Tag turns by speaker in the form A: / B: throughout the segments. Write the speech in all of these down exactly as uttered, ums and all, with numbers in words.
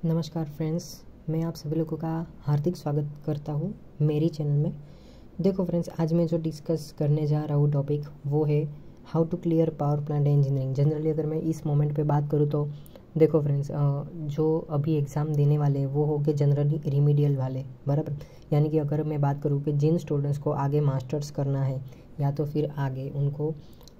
A: नमस्कार फ्रेंड्स, मैं आप सभी लोगों का हार्दिक स्वागत करता हूँ मेरी चैनल में। देखो फ्रेंड्स, आज मैं जो डिस्कस करने जा रहा हूँ टॉपिक वो है how to clear power plant engineering. Generally अगर मैं इस मोमेंट पे बात करूँ तो देखो फ्रेंड्स, जो अभी एग्ज़ाम देने वाले हैं वो हो गए जनरली रिमीडियल वाले, बराबर। यानी कि अगर मैं बात करूँ कि जिन स्टूडेंट्स को आगे मास्टर्स करना है या तो फिर आगे उनको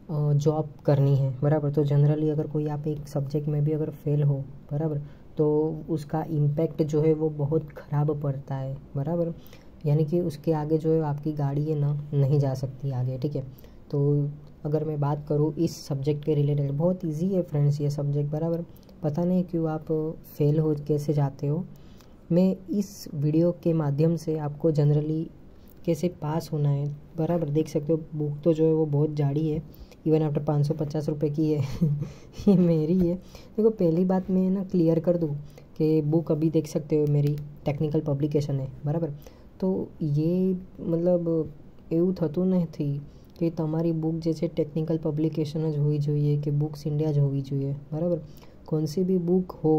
A: जॉब करनी है, बराबर, तो जनरली अगर कोई आप एक सब्जेक्ट में भी अगर फेल हो, बराबर, तो उसका इम्पैक्ट जो है वो बहुत ख़राब पड़ता है, बराबर। यानी कि उसके आगे जो है आपकी गाड़ी है ना नहीं जा सकती आगे, ठीक है। तो अगर मैं बात करूँ इस सब्जेक्ट के रिलेटेड, बहुत इजी है फ्रेंड्स ये सब्जेक्ट, बराबर। पता नहीं क्यों आप फेल हो कैसे जाते हो। मैं इस वीडियो के माध्यम से आपको जनरली कैसे पास होना है, बराबर, देख सकते हो। बुक तो जो है वो बहुत जाड़ी है, इवन आफ्टर पाँच सौ पचास रुपये की है ये मेरी है। देखो, पहली बात मैं ना क्लियर कर दूँ कि बुक अभी देख सकते हो मेरी टेक्निकल पब्लिकेशन है, बराबर। तो ये मतलब એવું થતું નથી કે તમારી बुक जैसे टेक्निकल पब्लिकेशन જ હોવી જોઈએ કે बुक्स इंडिया જ હોવી જોઈએ, बराबर। कौन सी भी बुक हो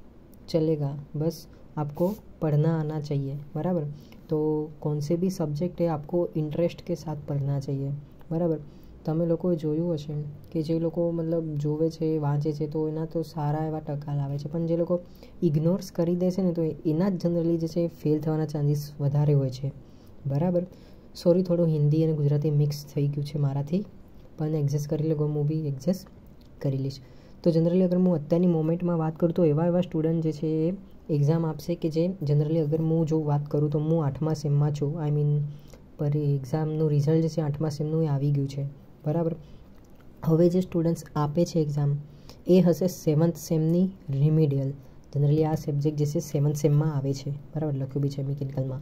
A: चलेगा, बस आपको पढ़ना आना चाहिए, बराबर। तो कौन से भी सब्जेक्ट है आपको इंटरेस्ट के साथ पढ़ना चाहिए, बराबर। તમે લોકોએ જોયું હશે કે જે લોકો મતલબ જોવે છે વાંચે છે તો એના તો સારા એવા ટકા લાવે છે, પણ જે લોકો ઇગ્નોર્સ કરી દે છે ને તો એના જ જનરલી જે છે ફેલ થવાના ચાન્સીસ વધારે હોય છે, બરાબર। સોરી, થોડું હિન્દી અને ગુજરાતી મિક્સ થઈ ગયું છે મારાથી, પણ એડજસ્ટ કરી લો, હું બી એડજસ્ટ કરી લઈશ। તો જનરલી અગર હું અત્યારની મોમેન્ટમાં વાત કરું તો એવા એવા સ્ટુડન્ટ જે છે એ એક્ઝામ આપશે કે જે જનરલી અગર હું જો વાત કરું તો હું આઠમા સેમમાં છું, આઈ મીન પર એક્ઝામનું રિઝલ્ટ જે છે આઠમા સેમનું એ આવી ગયું છે, બરાબર। હવે જે સ્ટુડન્ટ્સ આપે છે એક્ઝામ એ હશે સેવન્થ સેમની રિમિડિયલ। જનરલી આ સબ્જેક્ટ જે છે સેવન્થ સેમમાં આવે છે, બરાબર, લખ્યું બી છે મિકેનિકલમાં।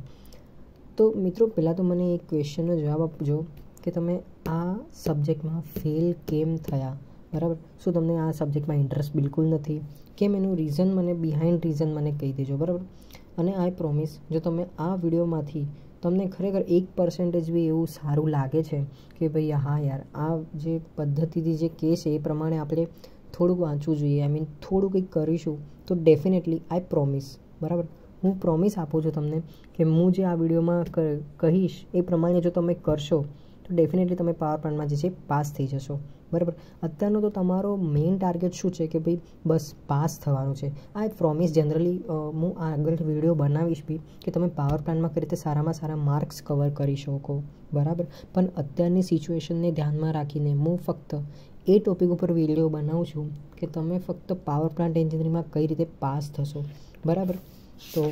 A: તો મિત્રો, પહેલાં તો મને એક ક્વેશ્ચનનો જવાબ આપજો કે તમે આ સબ્જેક્ટમાં ફેલ કેમ થયા, બરાબર। શું તમને આ સબ્જેક્ટમાં ઇન્ટરેસ્ટ બિલકુલ નથી, કેમ, એનું રીઝન મને બિહાઇન્ડ રીઝન મને કહી દેજો, બરાબર। અને આઈ પ્રોમિસ, જો તમે આ વિડીયોમાંથી તમને ખરેખર એક પર્સન્ટેજ બી એવું સારું લાગે છે કે ભાઈ હા યાર, આ જે પદ્ધતિથી જે કહે છે એ પ્રમાણે આપણે થોડુંક વાંચવું જોઈએ, આઈ મીન થોડું કંઈક કરીશું, તો ડેફિનેટલી આઈ પ્રોમિસ, બરાબર, હું પ્રોમિસ આપું છું તમને કે હું જે આ વિડીયોમાં કહીશ એ પ્રમાણે જો તમે કરશો તો ડેફિનેટલી તમે પાવર પ્લાન્ટમાં જે છે પાસ થઈ જશો, બરાબર। અત્યારનો તો તમારો મેઇન ટાર્ગેટ શું છે કે ભાઈ બસ પાસ થવાનું છે। આ પ્રોમિસ જનરલી હું આગળ વિડીયો બનાવીશ બી કે તમે પાવર પ્લાન્ટમાં કઈ રીતે સારામાં સારા માર્ક્સ કવર કરી શકો, બરાબર। પણ અત્યારની સિચ્યુએશનને ધ્યાનમાં રાખીને હું ફક્ત એ ટોપિક ઉપર વિડીયો બનાવું છું કે તમે ફક્ત પાવર પ્લાન્ટ એન્જિનિયરિંગમાં કઈ રીતે પાસ થશો, બરાબર। તો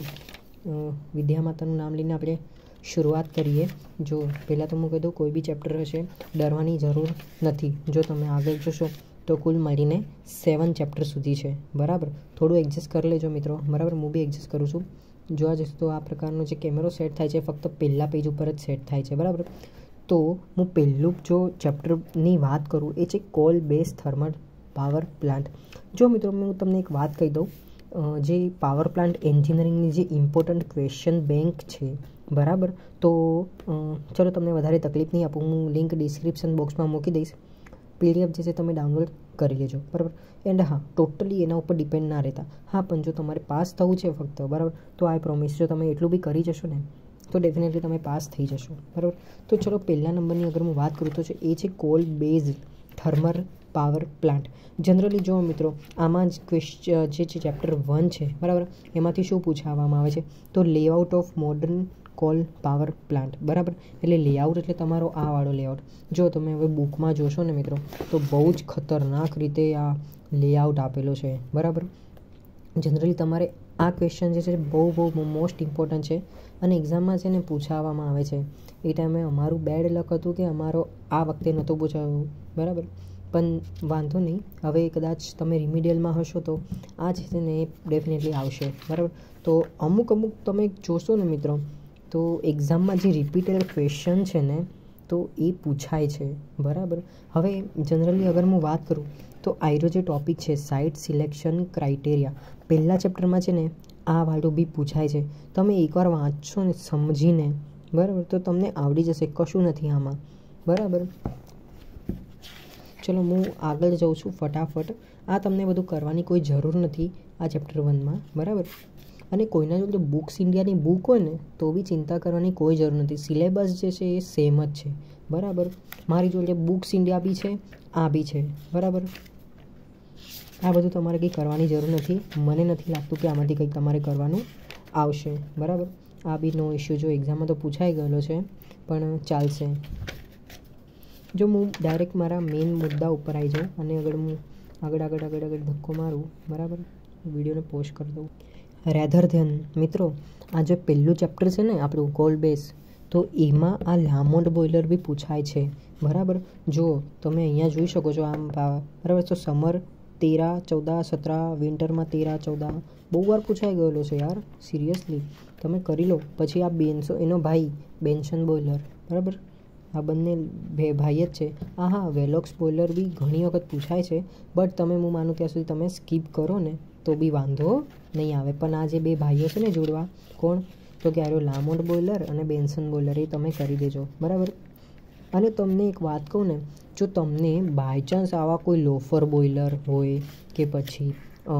A: વિદ્યા માતાનું નામ લઈને આપણે શરૂઆત કરીએ। જો પહેલાં તો હું કહી દઉં, કોઈ બી ચેપ્ટર હશે ડરવાની જરૂર નથી। જો તમે આગળ જોશો તો કુલ મળીને સેવન ચેપ્ટર સુધી છે, બરાબર। થોડું એડજસ્ટ કરી લેજો મિત્રો, બરાબર, હું બી એડજસ્ટ કરું છું। જોવા જઈશ તો આ પ્રકારનો જે કેમેરો સેટ થાય છે ફક્ત પહેલાં પેજ ઉપર જ સેટ થાય છે, બરાબર। તો હું પહેલું જો ચેપ્ટરની વાત કરું એ છે coal base thermal power plant. જો મિત્રો, હું તમને એક વાત કહી દઉં, જે પાવર પ્લાન્ટ એન્જિનિયરિંગની જે ઇમ્પોર્ટન્ટ ક્વેશ્ચન બેંક છે, બરાબર। તો ચલો તમને વધારે તકલીફ નહીં આપું, હું લિંક ડિસ્ક્રિપ્શન બોક્સમાં મૂકી દઈશ, પીડીએફ જે છે તમે ડાઉનલોડ કરી લેજો, બરાબર। એન્ડ હા, ટોટલી એના ઉપર ડિપેન્ડ ના રહેતા, હા, પણ જો તમારે પાસ થવું છે ફક્ત, બરાબર, તો આઈ પ્રોમિસ જો તમે એટલું બી કરી જશો ને તો ડેફિનેટલી તમે પાસ થઈ જશો, બરાબર। તો ચલો પહેલા નંબરની અગર હું વાત કરું તો એ છે coal base thermal power plant. Generally જો મિત્રો, આમાં જ ક્વેશ્ચન જે છે ચેપ્ટર વન છે, બરાબર, એમાંથી શું પૂછવામાં આવે છે તો layout of modern coal power plant, બરાબર। એટલે લેઆઉટ એટલે તમારો આ વાળો લેઆઉટ। જો તમે હવે બુકમાં જોશો ને મિત્રો તો બહુ જ ખતરનાક રીતે આ લેઆઉટ આપેલો છે, બરાબર। જનરલી તમારે આ ક્વેશ્ચન જે છે બહુ બહુ મોસ્ટ ઇમ્પોર્ટન્ટ છે અને એક્ઝામમાં છે ને પૂછાવવામાં આવે છે। એ ટાઈમે અમારું બેડ લક હતું કે અમારો આ વખતે નહોતું પૂછાયું, બરાબર, પણ વાંધો નહીં, હવે કદાચ તમે રિમિડિયલમાં હશો તો આ છે ને એ ડેફિનેટલી આવશે, બરાબર। તો અમુક અમુક તમે જોશો ને મિત્રો તો એક્ઝામમાં જે રિપીટેડ ક્વેશ્ચન છે ને તો એ પૂછાય છે, બરાબર। હવે જનરલી અગર હું વાત કરું તો આયરો જે ટોપિક છે સાઇટ સિલેક્શન ક્રાઇટેરિયા, પહેલા ચેપ્ટરમાં છે ને આ વાળું બી પૂછાય છે। તમે એકવાર વાંચશો ને સમજીને, બરાબર, તો તમને આવડી જશે, કશું નથી આમાં, બરાબર। ચલો હું આગળ જાઉં છું ફટાફટ। આ તમને બધું કરવાની કોઈ જરૂર નથી, આ ચેપ્ટર વનમાં, બરાબર. અને કોઈના જોડે બુક્સ ઇન્ડિયાની બુક હોય ને તો બી ચિંતા કરવાની કોઈ જરૂર નથી. સિલેબસ જે છે એ સેમ જ છે, બરાબર. મારી જોડે બુક્સ ઇન્ડિયા બી છે, આ બી છે, બરાબર. આ બધું તમારે કંઈ કરવાની જરૂર નથી. મને નથી લાગતું કે આમાંથી કંઈક તમારે કરવાનું આવશે, બરાબર. આ બી નો ઇશ્યુ, જો એક્ઝામમાં તો પૂછાઈ ગયેલો છે પણ ચાલશે. જો હું ડાયરેક્ટ મારા મેઇન મુદ્દા ઉપર આવી જાઉં અને આગળ હું આગળ આગળ આગળ આગળ ધક્કો મારું, બરાબર, વિડીયોને પોસ્ટ કરી દઉં. રેધર ધેન મિત્રો, આ જે પહેલું ચેપ્ટર છે ને આપણું કોલ બેઝ, તો એમાં આ લામોન્ટ બોઇલર બી પૂછાય છે, બરાબર. જો તમે અહીંયા જોઈ શકો છો આમ, બરાબર. તો સમર તેરા ચૌદા સતરા, વિન્ટરમાં તેરા ચૌદા, બહુ વાર પૂછાઈ ગયેલો છે યાર, સિરિયસલી. તમે કરી લો. પછી આ બેન્સો, એનો ભાઈ બેન્સન બોઇલર, બરાબર. આ બંને બે ભાઈ જ છે. હા હા વેલોક્સ બોઇલર બી ઘણી વખત પૂછાય છે, બટ તમે હું માનું ત્યાં સુધી તમે સ્કીપ કરો ને તો બી વાંધો નહીં આવે. પણ આ જે બે ભાઈઓ છે ને જોડવા, કોણ, તો કે આરો લામોન્ટ બોઇલર અને બેન્સન બોઇલર, એ તમે કરી દેજો, બરાબર. અને તમને એક વાત કહું ને, જો તમને બાય ચાન્સ આવા કોઈ લોફર બોઇલર હોય કે પછી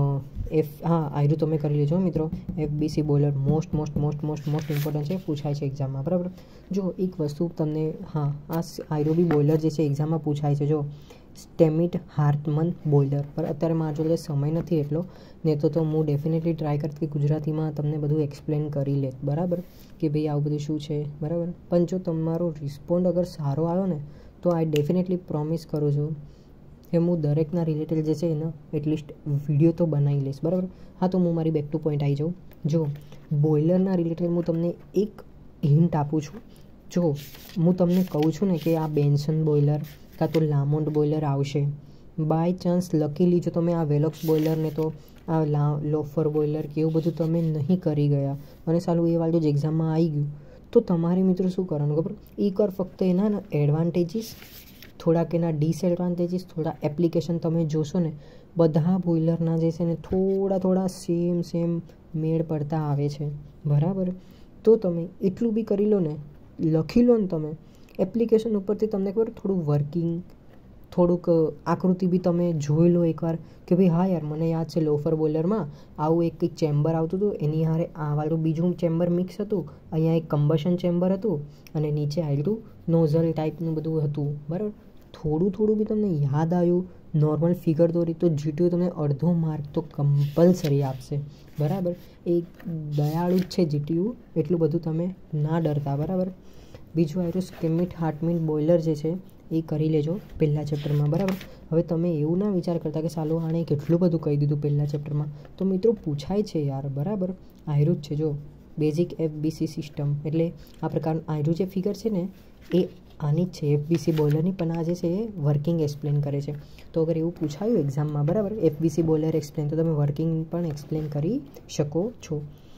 A: એફ હા આયરું તમે કરી લેજો મિત્રો. FBC boiler most most most most most important છે, પૂછાય છે એક્ઝામમાં, બરાબર. જો એક વસ્તુ તમને, હા આ આયરો બી બોઇલર જે છે એક્ઝામમાં પૂછાય છે. જો સ્ટેમિટ હાર્ટમન બોઇલર, પર અત્યારે મારા જોડે સમય નથી એટલો, ને તો તો હું ડેફિનેટલી ટ્રાય કરતી કે ગુજરાતીમાં તમને બધું એક્સપ્લેન કરી લે, બરાબર, કે ભાઈ આવું બધું શું છે, બરાબર. પણ જો તમારો રિસ્પોન્ડ અગર સારો આવ્યો ને તો આઈ ડેફિનેટલી પ્રોમિસ કરું છું કે હું દરેકના રિલેટેડ જે છે એનો એટલીસ્ટ વિડીયો તો બનાવી લઈશ, બરાબર. હા, તો હું મારી બેક ટુ પોઈન્ટ આવી જાઉં. જો બોઇલરના રિલેટેડ હું તમને એક હિન્ટ આપું છું. જો હું તમને કહું છું ને કે આ બેન્સન બોઇલર કાં તો લામોન્ટ બોઇલર આવશે, બાય ચાન્સ લકીલી જો તમે આ વેલોક્સ બોઇલરને તો આ લા લોફર બોઇલર કે એવું બધું તમે નહીં કરી ગયા અને સાલું એ વાળું જ એક્ઝામમાં આવી ગયું, તો તમારે મિત્રો શું કરવાનું ખબર, એકવાર ફક્ત એના એડવાન્ટેજીસ, થોડાક એના ડિસએડવાન્ટેજીસ, થોડા એપ્લિકેશન તમે જોશો ને, બધા બોઇલરના જે છે ને થોડા થોડા સેમ સેમ મેળ પડતા આવે છે, બરાબર. તો તમે એટલું બી કરી લો ને, લખી લો ને તમે એપ્લિકેશન ઉપરથી, તમને ખબર થોડું વર્કિંગ, થોડુંક આકૃતિ બી તમે જોઈ લો એકવાર કે ભાઈ હા યાર મને યાદ છે લોફર બોઇલરમાં આવું એક કંઈક ચેમ્બર આવતું હતું, એની હારે આ વાળું બીજું ચેમ્બર મિક્સ હતું, અહીંયા એક કમ્બશન ચેમ્બર હતું અને નીચે આવેલું નોઝલ ટાઈપનું બધું હતું, બરાબર. થોડું થોડું બી તમને યાદ આવ્યું, નોર્મલ ફિગર દોરી, તો જીટીયુ તમને અડધો માર્ક તો કમ્પલસરી આપશે, બરાબર. એ દયાળુ જ છે જીટીયુ, એટલું બધું તમે ના ડરતા, બરાબર. બીજું આવ્યું સ્ટેમિટ હાર્ટમન બોઇલર જે છે એ કરી લેજો પહેલાં ચેપ્ટરમાં, બરાબર. હવે તમે એવું ના વિચાર કરતા કે સાલું આણે કેટલું બધું કહી દીધું પહેલાં ચેપ્ટરમાં, તો મિત્રો પૂછાય છે યાર, બરાબર. આયરું જ છે. જો બેઝિક એફબીસી સિસ્ટમ એટલે આ પ્રકારનું આયરું જે ફિગર છે ને એ આની જ છે એફબીસી બોઇલરની, પણ આ જે છે એ વર્કિંગ એક્સપ્લેન કરે છે. તો અગર એવું પૂછાયું એક્ઝામમાં, બરાબર, એફબીસી બોઇલર એક્સપ્લેન, તો તમે વર્કિંગ પણ એક્સપ્લેન કરી શકો છો.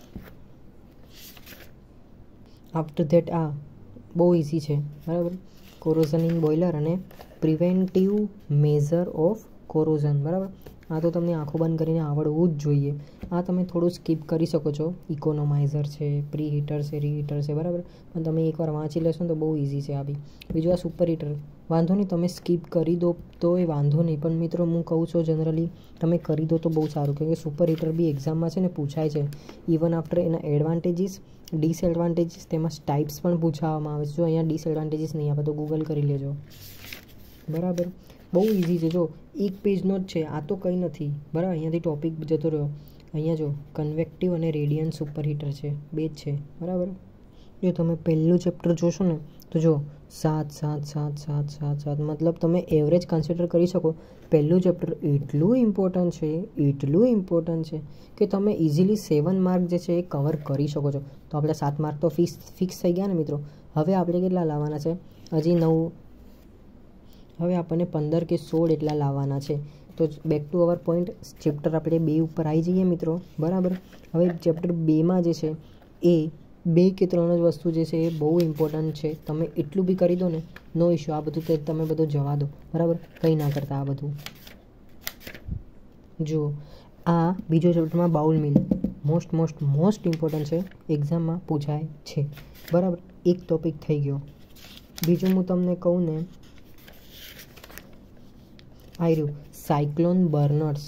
A: આફ્ટર ધેટ આ બહુ ઇઝી છે, બરાબર. કોરોઝન ઇન બોઇલર અને પ્રિવેન્ટિવ મેઝર ઓફ કોરોઝન, બરાબર. આ તો તમને આંખો બંધ કરીને આવડવું જ જોઈએ. આ તમે થોડું સ્કીપ કરી શકો છો. ઇકોનોમાઇઝર છે, પ્રી હીટર છે, રીહીટર છે, બરાબર. પણ તમે એકવાર વાંચી લેશો ને તો બહુ ઇઝી છે આ બી. બીજું આ સુપર હીટર, વાંધો નહીં તમે સ્કીપ કરી દો તો એ વાંધો નહીં, પણ મિત્રો હું કહું છું જનરલી તમે કરી દો તો બહુ સારું, કેમ કે સુપર હીટર બી એક્ઝામમાં છે ને પૂછાય છે. ઇવન આફ્ટર એના એડવાન્ટેજીસ, ડિસએડવાન્ટેજીસ, તેમાં ટાઈપ્સ પણ પૂછવામાં આવે છે. જો અહીંયા ડિસએડવાન્ટેજીસ નહીં આપે તો ગૂગલ કરી લેજો, બરાબર. બહુ ઇઝી છે. જો એક પેજનો જ છે, આ તો કંઈ નથી, બરાબર. અહીંયાથી ટોપિક જતો રહ્યો. અહીંયા જો કન્વેક્ટિવ અને રેડિયન્ટ સુપર હીટર છે, બે જ છે, બરાબર. જો તમે પહેલું ચેપ્ટર જોશો ને તો જો સાત સાત સાત સાત સાત સાત મતલબ તમે એવરેજ કન્સિડર કરી શકો. પહેલું ચેપ્ટર એટલું ઇમ્પોર્ટન્ટ છે, એટલું ઇમ્પોર્ટન્ટ છે કે તમે ઇઝીલી સેવન માર્ક જે છે એ કવર કરી શકો છો. તો આપણે સાત માર્ક તો ફિક્સ ફિક્સ થઈ ગયા ને મિત્રો. હવે આપણે કેટલા લાવવાના છે, હજી નવ, હવે આપણને પંદર કે સોળ એટલા લાવવાના છે. તો back to our point, chapter આપણે બે ઉપર આવી જઈએ મિત્રો, બરાબર. હવે ચેપ્ટર બેમાં જે છે એ બે કે ત્રણ જ વસ્તુ જે છે એ બહુ ઇમ્પોર્ટન્ટ છે. તમે એટલું બી કરી દો ને, નો ઇશ્યુ. આ બધું તમે બધું જવા દો, બરાબર, કંઈ ના કરતા આ બધું. જો આ બીજો ચેપ્ટરમાં bowl mill most most most important છે, એક્ઝામમાં પૂછાય છે, બરાબર. એક ટોપિક થઈ ગયો. બીજું હું તમને કહું ને, આઈ રહ્યું સાયક્લોન બર્નર્સ,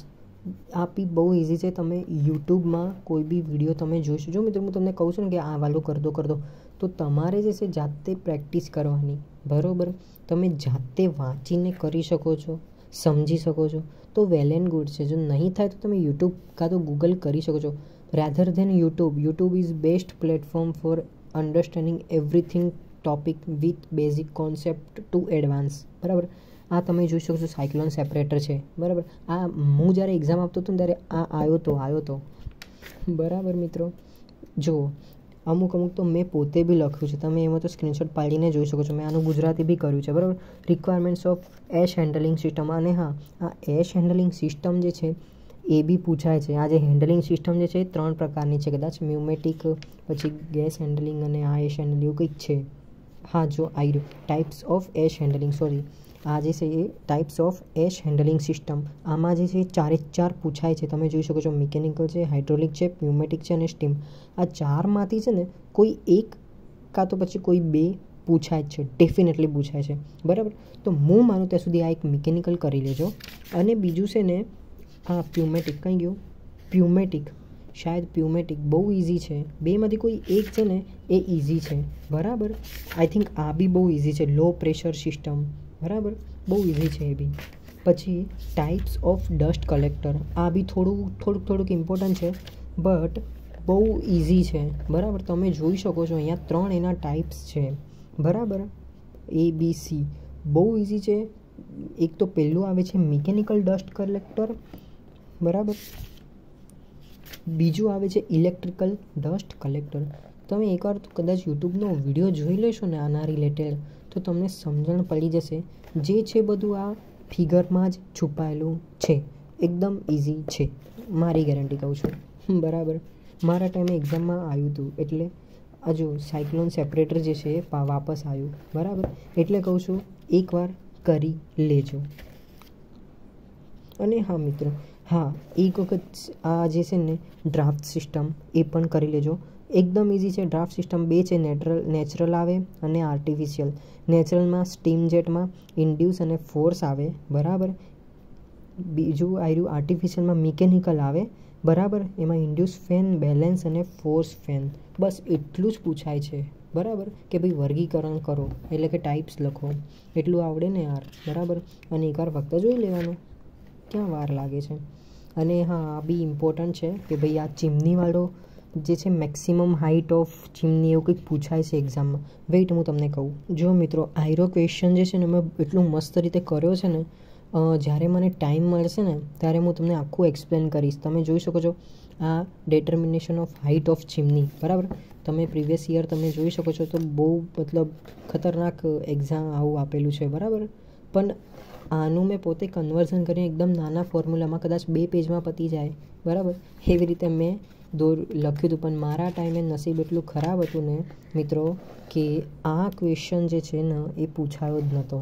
A: આ બી બહુ ઇઝી છે. તમે યુટ્યુબમાં કોઈ બી વિડીયો તમે જોઈશો. જો મિત્રો હું તમને કહું છું ને કે આ વાલું કર દો કર દો તો તમારે જે છે જાતે પ્રેક્ટિસ કરવાની, બરાબર. તમે જાતે વાંચીને કરી શકો છો, સમજી શકો છો તો વેલ એન્ડ ગુડ છે. જો નહીં થાય તો તમે યુટ્યુબ કાં તો ગૂગલ કરી શકો છો. Rather than YouTube YouTube is best platform for understanding everything topic with basic concept to advance, બરાબર. આ તમે જોઈ શકો છો સાયક્લોન સેપરેટર છે, બરાબર. આ હું જ્યારે એક્ઝામ આપતો હતો ને ત્યારે આ આવ્યો તો આવ્યો તો બરાબર મિત્રો. જુઓ અમુક અમુક તો મેં પોતે બી લખ્યું છે, તમે એમાં તો સ્ક્રીનશોટ પાડીને જોઈ શકો છો. મેં આનું ગુજરાતી બી કર્યું છે, બરાબર. Requirements of ash handling system. અને હા, આ એશ હેન્ડલિંગ સિસ્ટમ જે છે એ બી પૂછાય છે. આ જે હેન્ડલિંગ સિસ્ટમ જે છે એ ત્રણ પ્રકારની છે કદાચ, મ્યુમેટિક, પછી ગેસ હેન્ડલિંગ અને આ એશ હેન્ડલિંગ એવું કંઈક છે. હા જો આવી રહ્યું types of ash handling, sorry આ જે છે એ types of ash handling system. આમાં જે છે ચારે ચાર પૂછાય છે, તમે જોઈ શકો છો. મિકેનિકલ છે, હાઇડ્રોલિક છે, પ્યુમેટિક છે અને સ્ટીમ. આ ચારમાંથી છે ને કોઈ એક કાં તો પછી કોઈ બે પૂછાય જ છે, ડેફિનેટલી પૂછાય છે, બરાબર. તો હું માનું ત્યાં સુધી આ એક મિકેનિકલ કરી લેજો. અને બીજું છે ને આ પ્યુમેટિક, કંઈ ગયું પ્યુમેટિક, શાયદ પ્યુમેટિક બહુ ઇઝી છે. બેમાંથી કોઈ એક છે ને એ ઇઝી છે, બરાબર. આઈ થિંક આ બી બહુ ઇઝી છે. લો પ્રેશર સિસ્ટમ, બરાબર, બહુ ઇઝી છે એ બી. પછી ટાઈપ્સ ઓફ ડસ્ટ કલેક્ટર, આ બી થોડું થોડુંક થોડુંક ઇમ્પોર્ટન્ટ છે બટ બહુ ઇઝી છે, બરાબર. તમે જોઈ શકો છો અહીંયા ત્રણ એના ટાઈપ્સ છે, બરાબર, એ બી સી. બહુ ઇઝી છે. એક તો પહેલું આવે છે મિકેનિકલ ડસ્ટ કલેક્ટર, બરાબર. બીજું આવે છે ઇલેક્ટ્રિકલ ડસ્ટ કલેક્ટર. તમે એકવાર તો કદાચ યુટ્યુબનો વિડીયો જોઈ લેશો ને આના રિલેટેડ તો તમને સમજણ પડી જશે. જે છે બધું આ ફિગરમાં જ છુપાયેલું છે. એકદમ ઇઝી છે, મારી ગેરંટી કહું છું, બરાબર. મારા ટાઈમે એક્ઝામમાં આવ્યું હતું એટલે હજુ સાયક્લોન સેપરેટર જે છે એ વાપસ આવ્યું, બરાબર. એટલે કહું છું એકવાર કરી લેજો. અને હા મિત્રો, હા એક વખત આ જે છે ને ડ્રાફ્ટ સિસ્ટમ એ પણ કરી લેજો. એકદમ ઇઝી છે. ડ્રાફ્ટ સિસ્ટમ બે છે, નેચરલ નેચરલ આવે અને આર્ટિફિશિયલ. નેચરલમાં સ્ટીમ જેટમાં ઇન્ડ્યુસ અને ફોર્સ આવે, બરાબર. બીજું આવ્યું આર્ટિફિશિયલમાં મિકેનિકલ આવે, બરાબર. એમાં ઇન્ડ્યુસ ફેન, બેલેન્સ અને ફોર્સ ફેન. બસ એટલું જ પૂછાય છે, બરાબર. કે ભાઈ વર્ગીકરણ કરો એટલે કે ટાઈપ્સ લખો, એટલું આવડે ને યાર, બરાબર. અને એકવાર ફક્ત જોઈ લેવાનું, ક્યાં વાર લાગે છે. અને હા આ બી ઇમ્પોર્ટન્ટ છે કે ભાઈ આ ચીમનીવાળો જે છે મેક્સિમમ હાઇટ ઓફ ચીમની એવું કંઈક પૂછાય છે એક્ઝામમાં. વેઇટ હું તમને કહું. જો મિત્રો આયરો ક્વેશ્ચન જે છે ને મેં એટલું મસ્ત રીતે કર્યો છે ને, જ્યારે મને ટાઈમ મળશે ને ત્યારે હું તમને આખું એક્સપ્લેન કરીશ. તમે જોઈ શકો છો આ determination of height of chimney, બરાબર. તમે પ્રીવિયસ યર તમે જોઈ શકો છો તો બહુ મતલબ ખતરનાક એક્ઝામ આવું આપેલું છે, બરાબર. પણ આનું મેં પોતે કન્વર્ઝન કરીને એકદમ નાના ફોર્મ્યુલામાં કદાચ બે પેજમાં પતી જાય, બરાબર. એવી રીતે મેં દોર લખ્યું હતું. પણ મારા ટાઈમે નસીબ એટલું ખરાબ હતું ને મિત્રો કે આ ક્વેશ્ચન જે છે ને એ પૂછાયો જ નહોતો,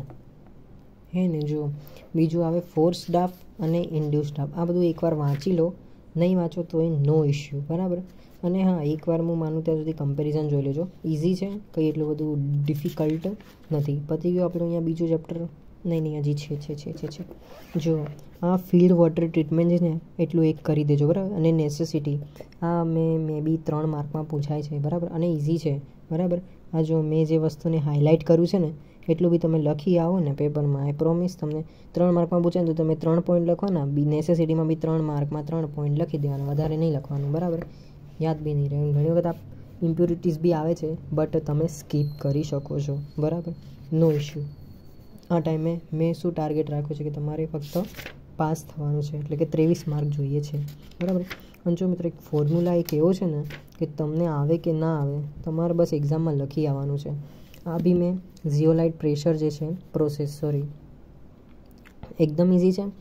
A: હે ને. જો બીજું આવે ફોર્સ ડ્રાફ્ટ અને ઇન્ડ્યુસ ડ્રાફ્ટ. આ બધું એકવાર વાંચી લો, નહીં વાંચો તો એ નો ઇશ્યુ, બરાબર. અને હા એકવાર હું માનું ત્યાં સુધી કમ્પેરિઝન જોઈ લેજો. ઇઝી છે, કંઈ એટલું બધું ડિફિકલ્ટ નથી. પતી ગયું આપણું અહીંયા બીજું ચેપ્ટર. નહીં નહીં હજી છે છે છે છે છે જો આ ફિલ્ડ વોટર ટ્રીટમેન્ટ છે ને એટલું એક કરી દેજો, બરાબર. અને નેસેસિટી આ મેં મે બી ત્રણ માર્કમાં પૂછાય છે, બરાબર. અને ઇઝી છે, બરાબર. આ જો મેં જે વસ્તુને હાઇલાઇટ કર્યું છે ને એટલું બી તમે લખી આવો ને પેપરમાં, આઈ પ્રોમિસ તમને ત્રણ માર્કમાં પૂછે ને તો તમે ત્રણ પોઈન્ટ લખવાના. બી નેસેસિટીમાં બી ત્રણ માર્કમાં ત્રણ પોઈન્ટ લખી દેવાના, વધારે નહીં લખવાનું, બરાબર. યાદ બી નહીં રહે. ઘણી વખત આ ઇમ્પ્યોરિટીઝ બી આવે છે બટ તમે સ્કીપ કરી શકો છો, બરાબર. No issue. આ ટાઈમે મેં શું ટાર્ગેટ રાખ્યો છે કે તમારે ફક્ત પાસ થવાનું છે, એટલે કે ત્રેવીસ માર્ક જોઈએ છે, બરાબર. અને જો મિત્રો એક ફોર્મ્યુલા એક એવો છે ને કે તમને આવે કે ના આવે તમારે બસ એક્ઝામમાં લખી આવવાનું છે. આ બી મેં ઝિયોલાઇટ પ્રેશર જે છે પ્રોસેસ, સોરી એકદમ ઇઝી છે.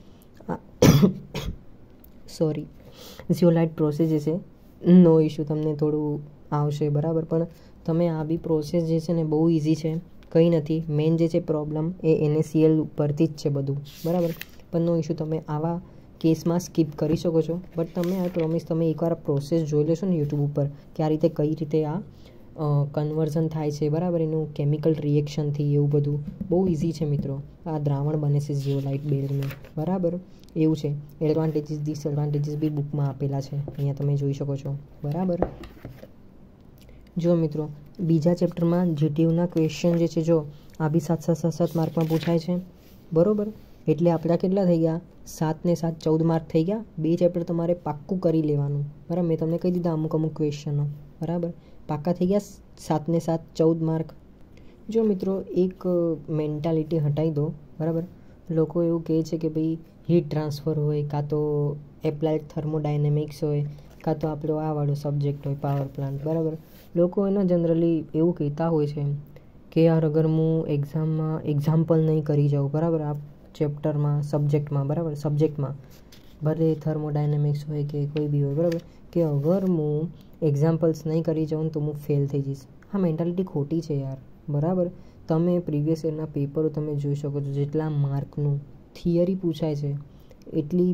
A: સોરી ઝિયોલાઇટ પ્રોસેસ જે છે નો ઇશ્યુ, તમને થોડું આવશે, બરાબર. પણ તમે આ બી પ્રોસેસ જે છે ને બહુ ઇઝી છે, કંઈ નથી. મેઇન જે છે પ્રોબ્લેમ એ એનએસીએલ ઉપરથી જ છે બધું, બરાબર. પણ નો ઇશ્યુ, તમે આવા કેસમાં સ્કીપ કરી શકો છો. બટ તમે આઈ પ્રોમિસ તમે એકવાર પ્રોસેસ જોઈ લેશો ને યુટ્યુબ ઉપર કે આ રીતે કઈ રીતે આ કન્વર્ઝન થાય છે, બરાબર, એનું કેમિકલ રિએક્શનથી એવું બધું બહુ ઇઝી છે મિત્રો. આ દ્રાવણ બને છે ઝીઓલાઇટ બેરનું, બરાબર, એવું છે. એડવાન્ટેજીસ ડિસએડવાન્ટેજીસ બી બુકમાં આપેલા છે, અહીંયા તમે જોઈ શકો છો, બરાબર. જો મિત્રો બીજા ચેપ્ટરમાં જીટીયુના ક્વેશ્ચન જે છે, જો આ બી સાત સાત સાત સાત માર્કમાં પૂછાય છે, બરાબર. એટલે આપણા કેટલા થઈ ગયા? સાત ને સાત ચૌદ માર્ક થઈ ગયા. બે ચેપ્ટર તમારે પાક્કું કરી લેવાનું, બરાબર. મેં તમને કહી દીધા અમુક અમુક ક્વેશ્ચનો, બરાબર, પાક્કા થઈ ગયા. સાત ને સાત ચૌદ માર્ક. જો મિત્રો એક મેન્ટાલિટી હટાવી દો, બરાબર. લોકો એવું કહે છે કે ભાઈ હીટ ટ્રાન્સફર હોય, કાં તો એપ્લાઇડ થર્મોડાયનેમિક્સ હોય, કાં તો આપણો આ વાળો સબ્જેક્ટ હોય પાવર પ્લાન્ટ, બરાબર. લોકો એનો જનરલી એવું કહેતા હોય છે કે યાર અગર હું એક્ઝામમાં એક્ઝામ્પલ નહીં કરી જાઉં, બરાબર, આ ચેપ્ટરમાં સબ્જેક્ટમાં, બરાબર, સબ્જેક્ટમાં ભલે થર્મોડાયનેમિક્સ હોય કે કોઈ બી હોય, બરાબર, કે અગર હું એક્ઝામ્પલ્સ નહીં કરી જાઉં તો હું ફેલ થઈ જઈશ. હા, મેન્ટાલિટી ખોટી છે યાર, બરાબર. તમે પ્રીવિયસ યરના પેપરો તમે જોઈ શકો છો, જેટલા માર્કનું થિયરી પૂછાય છે એટલી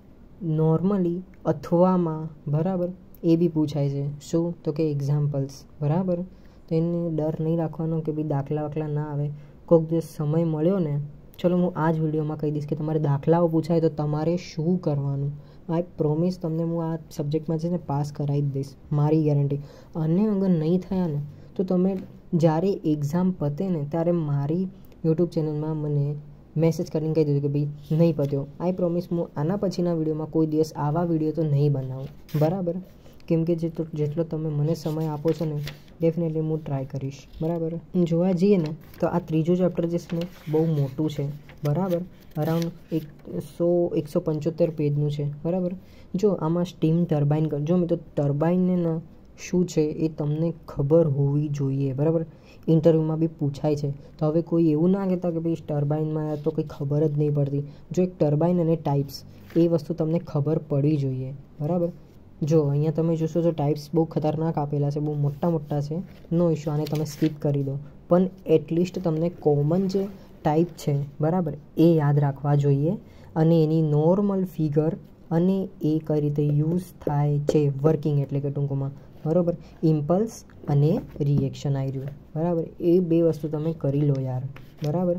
A: નોર્મલી અથવામાં, બરાબર, એ બી પૂછાય છે. શું? તો કે એક્ઝામ્પલ્સ, બરાબર. તો એને ડર નહીં રાખવાનો કે ભાઈ દાખલા વાખલા ના આવે. કોઈક દિવસ સમય મળ્યો ને, ચલો હું આ જ વિડીયોમાં કહી દઈશ કે તમારે દાખલાઓ પૂછાય તો તમારે શું કરવાનું. આઈ પ્રોમિસ તમને હું આ સબ્જેક્ટમાં છે ને પાસ કરાવી જ દઈશ, મારી ગેરંટી. અને અગર નહીં થયા ને તો તમે જ્યારે એક્ઝામ પતે ને ત્યારે મારી યુટ્યુબ ચેનલમાં મને મેસેજ કરીને કહી દીધું કે ભાઈ નહીં પત્યો. આઈ પ્રોમિસ હું આના પછીના વિડીયોમાં કોઈ દિવસ આવા વિડીયો તો નહીં બનાવું, બરાબર. કેમ કે જેટલો જેટલો તમે મને સમય આપો છો ને ડેફિનેટલી હું ટ્રાય કરીશ, બરાબર. જોવા જઈએ ને તો આ ત્રીજું ચેપ્ટર જે છે ને બહુ મોટું છે, બરાબર. અરાઉન્ડ એકસો એકસો પંચોતેર પેજનું છે, બરાબર. જો આમાં સ્ટીમ ટર્બાઇન જો મિત્રો ટર્બાઇનને ના શું છે એ તમને ખબર હોવી જોઈએ, બરાબર. ઇન્ટરવ્યૂમાં બી પૂછાય છે. તો હવે કોઈ એવું ના કહેતા કે ભાઈ ટર્બાઇનમાં તો કંઈ ખબર જ નહીં પડતી. જો એક ટર્બાઇન અને ટાઈપ્સ એ વસ્તુ તમને ખબર પડવી જોઈએ, બરાબર. જો અહીંયા તમે જોશો તો ટાઈપ્સ બહુ ખતરનાક આપેલા છે, બહુ મોટા મોટા છે. નો ઇશ્યુ, આને તમે સ્કીપ કરી દો. પણ એટલીસ્ટ તમને કોમન જે ટાઈપ છે, બરાબર, એ યાદ રાખવા જોઈએ. અને એની નોર્મલ ફિગર અને એ કઈ રીતે યુઝ થાય છે, વર્કિંગ એટલે કે ટૂંકમાં, બરાબર. ઇમ્પલ્સ અને રિએક્શન આવી રહ્યું, બરાબર. એ બે વસ્તુ તમે કરી લો યાર, બરાબર.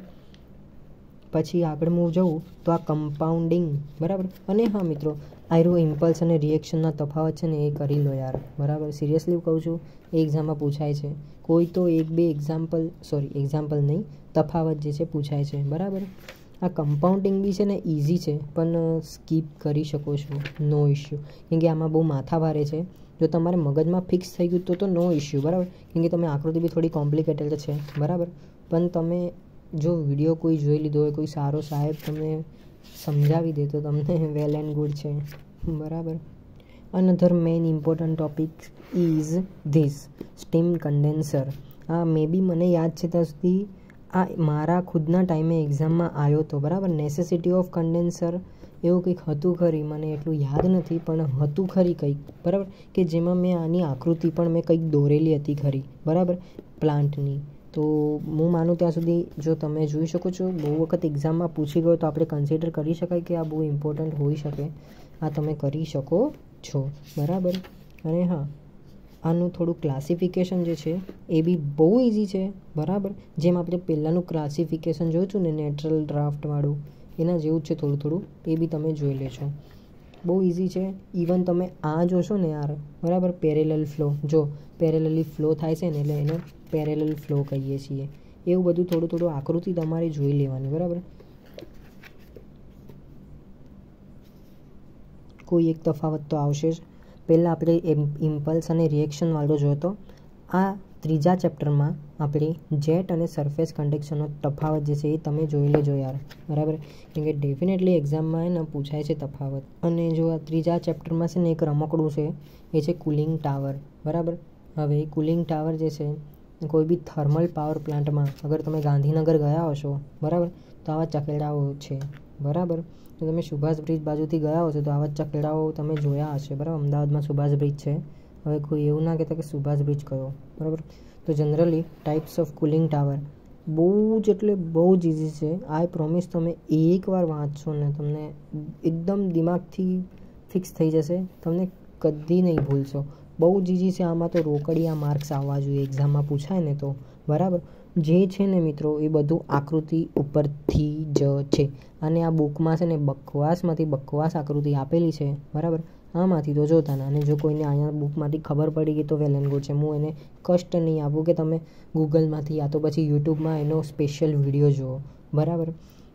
A: પછી આગળ હું જઉં તો આ કમ્પાઉન્ડિંગ, બરાબર. અને હા મિત્રો આયરો ઇમ્પલ્સ અને રિએક્શનના તફાવત છે ને એ કરી લો યાર, બરાબર. સિરિયસલી કહું છું, એ એક્ઝામમાં પૂછાય છે. કોઈ તો એક બે એક્ઝામ્પલ સોરી એક્ઝામ્પલ નહીં તફાવત જે છે પૂછાય છે, બરાબર. આ કમ્પાઉન્ડિંગ બી છે ને ઇઝી છે, પણ સ્કીપ કરી શકો છો, નો ઇશ્યુ. કેમ કે આમાં બહુ માથા ભારે છે. જો તમારે મગજમાં ફિક્સ થઈ ગયું તો તો નો ઇશ્યુ, બરાબર. કેમ કે તમે આકૃતિ બી થોડી કોમ્પ્લિકેટેડ છે, બરાબર. પણ તમે જો વિડીયો કોઈ જોઈ લીધો હોય, કોઈ સારો સાહેબ તમને સમજાવી દે તો તમને વેલ એન્ડ ગુડ છે, બરાબર. Another main important topic is this steam condenser. આ મે બી મને યાદ છે ત્યાં સુધી આ મારા ખુદના ટાઈમે એક્ઝામમાં આવ્યો હતો, બરાબર. નેસેસિટી ઓફ કન્ડેન્સર એવું કંઈક હતું ખરી, મને એટલું યાદ નથી, પણ હતું ખરી કંઈક, બરાબર. કે જેમાં મેં આની આકૃતિ પણ મેં કંઈક દોરેલી હતી ખરી, બરાબર, પ્લાન્ટની. તો હું માનું ત્યાં સુધી જો તમે જોઈ શકો છો, બહુ વખત એક્ઝામમાં પૂછી ગયો તો આપણે કન્સિડર કરી શકાય કે આ બહુ ઇમ્પોર્ટન્ટ હોઈ શકે. આ તમે કરી શકો છો, બરાબર. અને હા, આનું થોડું ક્લાસિફિકેશન જે છે એ બી બહુ ઇઝી છે, બરાબર. જેમ આપણે પહેલાંનું ક્લાસિફિકેશન જોયું હતું ને નેચરલ ડ્રાફ્ટવાળું, એના જેવું જ છે થોડું થોડું, એ બી તમે જોઈ લેશો. બહુ ઇઝી છે. ઇવન તમે આ જોશો ને યાર, બરાબર, પેરેલલ ફ્લો, જો પેરેલલી ફ્લો થાય છે ને એટલે એને પેરેલલ ફ્લો કહીએ છીએ. એવું બધું થોડું થોડું આકૃતિ તમારે જોઈ લેવાની, બરાબર. કોઈ એક તફાવત તો આવશે જ. પહેલાં આપણે ઇમ્પલ્સ અને રિએક્શન વાળો જોયો હતો. આ ત્રીજા ચેપ્ટરમાં આપણે જેટ અને સરફેસ કન્ડક્શનનો તફાવત જે છે એ તમે જોઈ લેજો યાર, બરાબર. કેમ કે ડેફિનેટલી એક્ઝામમાં એને પૂછાય છે તફાવત. અને જો આ ત્રીજા ચેપ્ટરમાં છે ને એક રમકડું છે, એ છે કુલિંગ ટાવર, બરાબર. હવે એ કુલિંગ ટાવર જે છે કોઈ બી થર્મલ પાવર પ્લાન્ટમાં અગર તમે ગાંધીનગર ગયા હશો, બરાબર, તો આવા ચકેડાઓ છે, બરાબર. તો તમે સુભાષ બ્રિજ બાજુથી ગયા હશો તો આવા ચકેડાઓ તમે જોયા હશે, બરાબર. અમદાવાદમાં સુભાષ બ્રિજ છે. હવે કોઈ એવું ના કહેતા કે સુભાષ બ્રિજ કયો, બરાબર. તો generally types of cooling tower બહુ જ એટલે બહુ જ ઇઝી છે. આઈ પ્રોમિસ તમે એકવાર વાંચશો ને તમને એકદમ દિમાગથી ફિક્સ થઈ જશે. તમને કદી નહીં ભૂલશો. બહુ જ ઈઝી છે. આમાં તો રોકડિયા માર્ક્સ આવવા જોઈએ એક્ઝામમાં પૂછાય ને તો, બરાબર. જે છે ને મિત્રો એ બધું આકૃતિ ઉપરથી જ છે. અને આ બુકમાં છે ને બકવાસમાંથી બકવાસ આકૃતિ આપેલી છે, બરાબર. આમાંથી તો જોતા ના. અને જો કોઈને અહીંયા બુકમાંથી ખબર પડી ગઈ તો વેલ એન્ડ ગુડ છે. હું એને કષ્ટ નહીં આપું કે તમે ગૂગલમાંથી યા તો પછી યુટ્યુબમાં એનો સ્પેશિયલ વિડીયો જુઓ, બરાબર.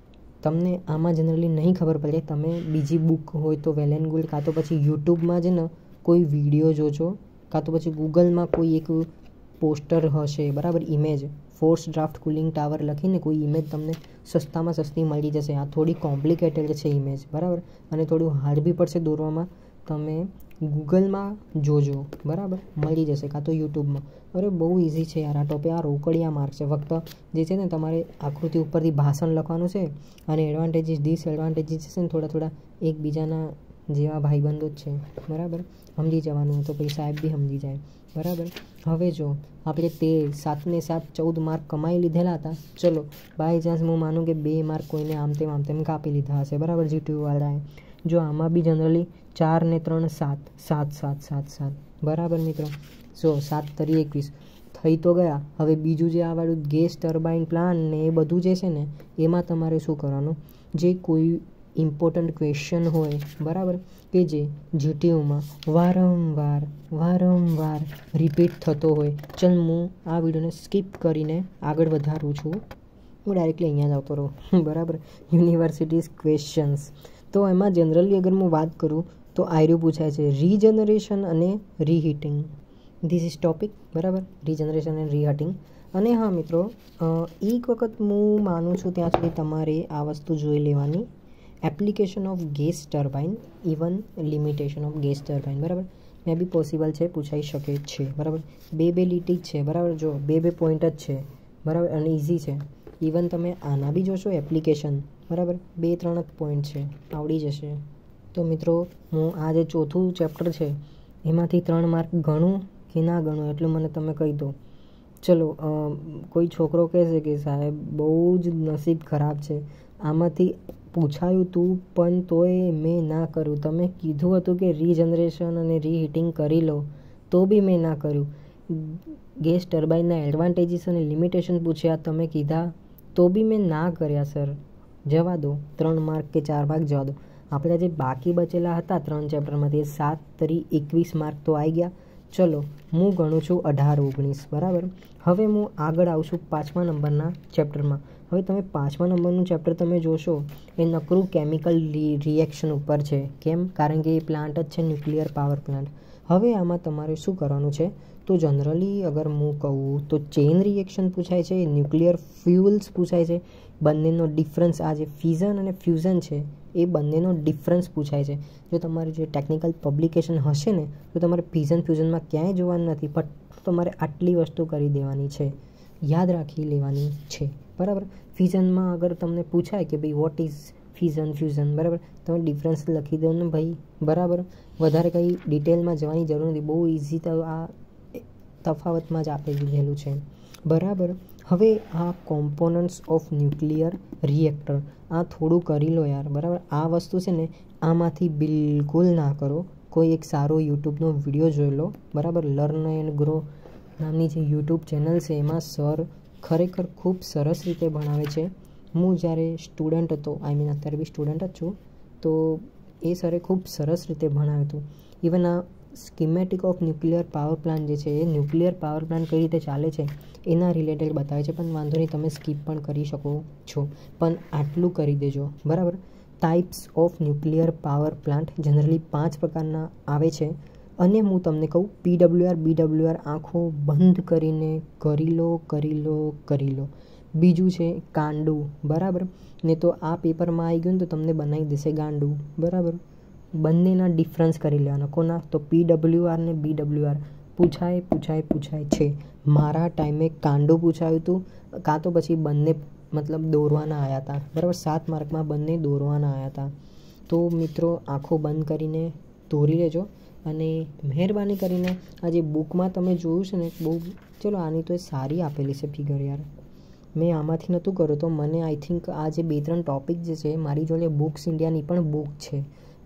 A: તમને આમાં જનરલી નહીં ખબર પડે, તમે બીજી બુક હોય તો વેલ એન્ડ ગુડ, કાં તો પછી યુટ્યુબમાં જ ને કોઈ વિડીયો જોજો, કાં તો પછી ગૂગલમાં કોઈ એક પોસ્ટર હશે, બરાબર, image, force draft cooling tower લખીને કોઈ ઇમેજ તમને સસ્તામાં સસ્તી મળી જશે. આ થોડી કોમ્પ્લિકેટેડ છે ઇમેજ, બરાબર, અને થોડું હાર્ડ બી પડશે દોરવામાં. તમે ગૂગલમાં જોજો, બરાબર, મળી જશે, કાં તો યુટ્યુબમાં. અરે બહુ ઇઝી છે યાર આ ટોપિક. આ રોકડિયા માર્ક છે. ફક્ત જે છે ને તમારે આકૃતિ ઉપરથી ભાષણ લખવાનું છે અને એડવાન્ટેજીસ ડિસએડવાન્ટેજીસ છે ને થોડા થોડા એકબીજાના જેવા ભાઈબંધો જ છે, બરાબર. સમજી જવાનું તો પછી સાહેબ બી સમજી જાય, બરાબર. હવે જો આપણે તે સાતને સાત ચૌદ માર્ક કમાઈ લીધેલા હતા. ચલો બાય ચાન્સ હું માનું કે બે માર્ક કોઈને આમ તેમ આમ તેમ કાપી લીધા હશે, બરાબર, જીટીયુવાળાએ. જો આમાં બી જનરલી ચાર ને ત્રણ સાત સાત સાત સાત સાત બરાબર મિત્રો. સો સાત તરી એકવીસ થઈ તો ગયા. હવે બીજું જે આવડું ગેસ ટર્બાઇન પ્લાન ને એ બધું જે છે ને એમાં તમારે શું કરવાનું, જે કોઈ ઇમ્પોર્ટન્ટ ક્વેશ્ચન હોય, બરાબર, કે જે જીટીયુમાં વારંવાર વારંવાર રિપીટ થતો હોય. ચલ હું આ વિડીયોને સ્કીપ કરીને આગળ વધારું છું. હું ડાયરેક્ટલી અહીંયા જ આવતો રહું, બરાબર. Universities questions. તો એમાં જનરલી અગર હું વાત કરું તો આયરું પૂછાય છે રીજનરેશન અને રીહીટિંગ. ધીસ ઇઝ ટોપિક, બરાબર, રીજનરેશન એન્ડ રીહીટિંગ. અને હા મિત્રો, એક વખત હું માનું છું ત્યાં સુધી તમારે આ વસ્તુ જોઈ લેવાની, application of gas turbine, even limitation of gas turbine, બરાબર. મે બી પોસિબલ છે, પૂછાઈ શકે છે, બરાબર. બે બે લીટી જ છે, બરાબર. જો બે બે પોઈન્ટ જ છે, બરાબર, અને ઇઝી છે. ઇવન તમે આના બી જોશો એપ્લિકેશન, બરાબર, બે ત્રણ જ પોઈન્ટ છે, આવડી જશે. તો મિત્રો હું આ જે ચોથું ચેપ્ટર છે એમાંથી ત્રણ માર્ક ગણું કે ના ગણું એટલું મને તમે કહી દો. ચલો, કોઈ છોકરો કહેશે કે સાહેબ બહુ જ નસીબ ખરાબ છે, આમાંથી પૂછાયું તું પણ તોય મેં ના કર્યું. તમે કીધું હતું કે રીજનરેશન અને રીહીટિંગ કરી લો તો બી મેં ના કર્યું. ગેસ ટર્બાઇનના એડવાન્ટેજીસ અને લિમિટેશન પૂછ્યા, તમે કીધા તો બી મેં ના કર્યા. સર જવા દો, ત્રણ માર્ક કે ચાર માર્ક જવા દો. આપણા જે બાકી બચેલા હતા ત્રણ ચેપ્ટરમાંથી સાત તરી એકવીસ માર્ક તો આવી ગયા. ચલો હું ગણું છું અઢાર ઓગણીસ, બરાબર. હવે હું આગળ આવશું પાંચમા નંબરના ચેપ્ટરમાં. હવે તમે પાંચમા નંબરનું ચેપ્ટર તમે જોશો એ નકરું કેમિકલ રિએક્શન ઉપર છે. કેમ? કારણ કે એ પ્લાન્ટ જ છે ન્યુક્લિયર પાવર પ્લાન્ટ. હવે આમાં તમારે શું કરવાનું છે, તો જનરલી અગર હું કહું તો ચેઇન રિએક્શન પૂછાય છે, ન્યુક્લિયર ફ્યુઅલ્સ પૂછાય છે, બંનેનો ડિફરન્સ, આ જે ફિઝન અને ફ્યુઝન છે એ બંનેનો ડિફરન્સ પૂછાય છે. જો તમારે જે ટેકનિકલ પબ્લિકેશન હશે ને તો તમારે ફિઝન ફ્યુઝનમાં ક્યાંય જોવાનું નથી, પણ તમારે આટલી વસ્તુ કરી દેવાની છે, યાદ રાખી લેવાની છે, બરાબર. ફિઝનમાં અગર તમને પૂછાય કે ભાઈ વોટ ઇઝ ફિઝન ફ્યુઝન, બરાબર, તમે ડિફરન્સ લખી દો ને ભાઈ, બરાબર. વધારે કંઈ ડિટેલમાં જવાની જરૂર નથી, બહુ ઇઝી તો આ તફાવતમાં જ આપી દીધેલું છે, બરાબર. હવે આ કોમ્પોનન્ટ્સ ઓફ ન્યુક્લિયર રિએક્ટર, આ થોડું કરી લો યાર, બરાબર. આ વસ્તુ છે ને આમાંથી બિલકુલ ના કરો. કોઈ એક સારો યુટ્યુબનો વિડીયો જોઈ લો, બરાબર. લર્ન એન્ડ ગ્રો નામની જે યુટ્યુબ ચેનલ છે એમાં સર ખરેખર ખૂબ સરસ રીતે ભણાવે છે. હું જ્યારે સ્ટુડન્ટ હતો, આઈ મીન અત્યારે બી સ્ટુડન્ટ જ છું, તો એ સરે ખૂબ સરસ રીતે ભણાવ્યું હતું. ઇવન આ schematic of nuclear power plant જે છે એ ન્યુક્લિયર પાવર પ્લાન્ટ કઈ રીતે ચાલે છે એના રિલેટેડ બતાવે છે. પણ વાંધો નહીં, તમે સ્કીપ પણ કરી શકો છો, પણ આટલું કરી દેજો, બરાબર. Types of nuclear power plant generally પાંચ પ્રકારના આવે છે. અને હું તમને કહું, પીડબ્લ્યુઆર બીડબ્લ્યુઆર આંખો બંધ કરીને કરી લો કરી લો કરી લો. બીજું છે કાંડું, બરાબર. ને તો આ પેપરમાં આવી ગયું ને તો તમને બનાવી દેશે ગાંડું, બરાબર. બંનેના ડિફરન્સ કરી લેવાના. કોના? તો પીડબ્લ્યુઆર ને બીડબ્લ્યુઆર પૂછાય પૂછાય પૂછાય છે. મારા ટાઈમે કાંડું પૂછાયું હતું, કાં તો પછી બંને મતલબ દોરવાના આવ્યા હતા, બરાબર. સાત માર્કમાં બંને દોરવાના આવ્યા હતા. તો મિત્રો આંખો બંધ કરીને દોરી લેજો. અને મહેરબાની કરીને આ જે બુકમાં તમે જોયું છે ને, બહુ ચલો આની તો એ સારી આપેલી છે ફિગર યાર. મેં આમાંથી નહોતું કર્યું તો મને આઈ થિંક આ જે બે ત્રણ ટૉપિક જે છે મારી જોડે બુક્સ ઇન્ડિયાની પણ બુક છે,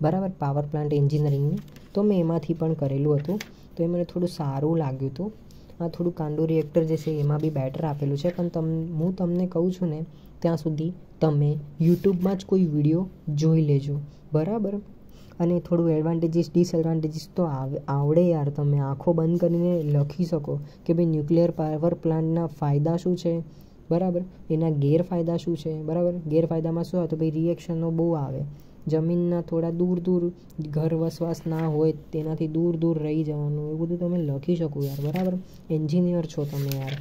A: બરાબર, પાવર પ્લાન્ટ એન્જિનિયરિંગની. તો મેં એમાંથી પણ કરેલું હતું, તો એ મને થોડું સારું લાગ્યું હતું. આ થોડું કાંડો રિએક્ટર જે છે એમાં બી બેટર આપેલું છે, પણ તમ હું તમને કહું છું ને ત્યાં સુધી તમે યુટ્યુબમાં જ કોઈ વિડીયો જોઈ લેજો, બરાબર. અને થોડું એડવાન્ટેજીસ ડિસએડવાન્ટેજીસ તો આવડે યાર, તમે આંખો બંધ કરીને લખી શકો કે ભાઈ ન્યુક્લિયર પાવર પ્લાન્ટના ફાયદા શું છે, બરાબર, એના ગેરફાયદા શું છે, બરાબર. ગેરફાયદામાં શું આવે તો ભાઈ રિએક્શનો બહુ આવે, જમીનના થોડા દૂર દૂર ઘર વસવાસ ના હોય તેનાથી દૂર દૂર રહી જવાનું, એવું બધું તમે લખી શકો યાર, બરાબર. એન્જિનિયર છો તમે યાર.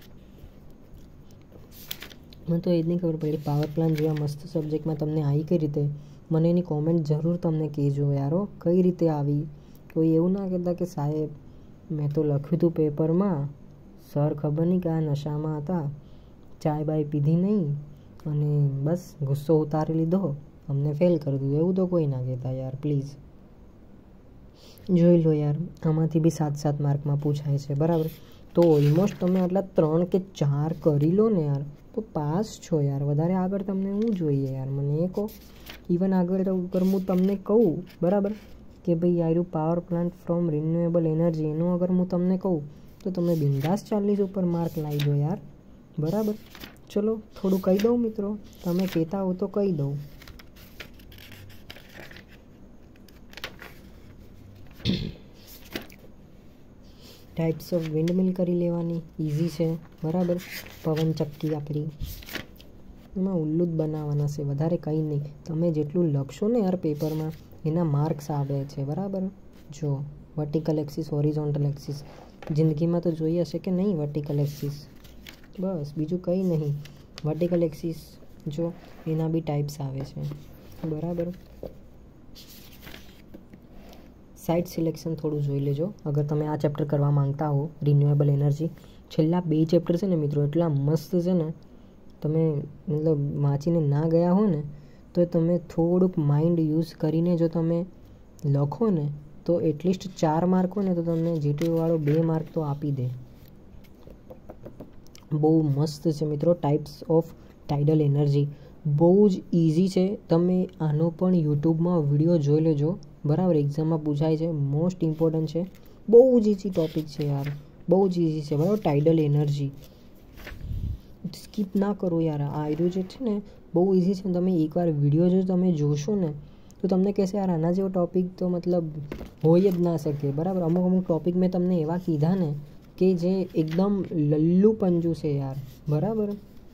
A: મને તો એ જ નહીં ખબર પડી પાવર પ્લાન્ટ જેવા મસ્ત સબ્જેક્ટમાં તમને આવી કઈ રીતે. મને એની કોમેન્ટ જરૂર તમને કહેજો યારો, કઈ રીતે આવી. કોઈ એવું ના કહેતા કે સાહેબ મેં તો લખ્યું હતું પેપરમાં, સર ખબર નહીં કયા નશામાં હતા, ચાય બાય પીધી નહીં અને બસ ગુસ્સો ઉતારી લીધો, અમને ફેલ કરી દીધું. એવું તો કોઈ ના કહેતા યાર, પ્લીઝ જોઈ લો યાર. આમાંથી બી સાત સાત માર્કમાં પૂછાય છે, બરાબર. તો ઓલમોસ્ટ તમે આટલા ત્રણ કે ચાર કરી લો ને યાર તો પાસ છો યાર. વધારે આગળ તમને શું જોઈએ યાર, મને એ કહો. ઇવન આગળ અગર હું તમને કહું, બરાબર, કે ભાઈ આયરું power plant from renewable energy, એનું અગર હું તમને કહું તો તમે બિંદાસ ચાલીસ ઉપર માર્ક લાવી દો યાર, બરાબર. ચલો થોડું કહી દઉં મિત્રો, તમે કહેતા હો તો કહી દઉં. ટાઈપ્સ ઓફ વિન્ડમિલ કરી લેવાની, ઇઝી છે, બરાબર. પવન ચક્કી આપણી એમાં ઉલ્લુ જ બનાવવાના છે, વધારે કંઈ નહીં. તમે જેટલું લખશો ને યાર પેપરમાં એના માર્ક્સ આવે છે, બરાબર. જો વર્ટિકલ એક્સિસ, હોરિઝોન્ટલ એક્સિસ, જિંદગીમાં તો જોઈ હશે કે નહીં વર્ટિકલ એક્સિસ, બસ બીજું કંઈ નહીં. વર્ટિકલ એક્સિસ જો એના બી ટાઈપ્સ આવે છે, બરાબર. સાઇટ સિલેક્શન થોડું જોઈ લેજો અગર તમે આ ચેપ્ટર કરવા માંગતા હો, રિન્યુએબલ એનર્જી. છેલ્લા બે ચેપ્ટર છે ને મિત્રો એટલા મસ્ત છે ને, તમે મતલબ વાંચીને ના ગયા હો ને તો તમે થોડુંક માઇન્ડ યુઝ કરીને જો તમે લખો ને તો એટલીસ્ટ ચાર માર્ક હોય ને તો તમને જીટીયુવાળો બે માર્ક તો આપી દે. બહુ મસ્ત છે મિત્રો. ટાઈપ્સ ઓફ ટાઇડલ એનર્જી બહુ જ ઇઝી છે. તમે આનો પણ યુટ્યુબમાં વિડીયો જોઈ લેજો, બરાબર. એક્ઝામમાં પૂછાય છે, મોસ્ટ ઇમ્પોર્ટન્ટ છે, બહુ જ ઇઝી ટોપિક છે યાર, બહુ જ ઇઝી છે, બરાબર. ટાઇડલ એનર્જી સ્કીપ ના કરો યાર. આ આયરું જે છે ને બહુ ઇઝી છે. તમે એકવાર વિડીયો જો તમે જોશો ને તો તમને કહેશે યાર આના જેવો ટોપિક તો મતલબ હોય જ ના શકે, બરાબર. અમુક અમુક ટોપિક મેં તમને એવા કીધા ને કે જે એકદમ લલ્લુ પંજુ છે યાર, બરાબર.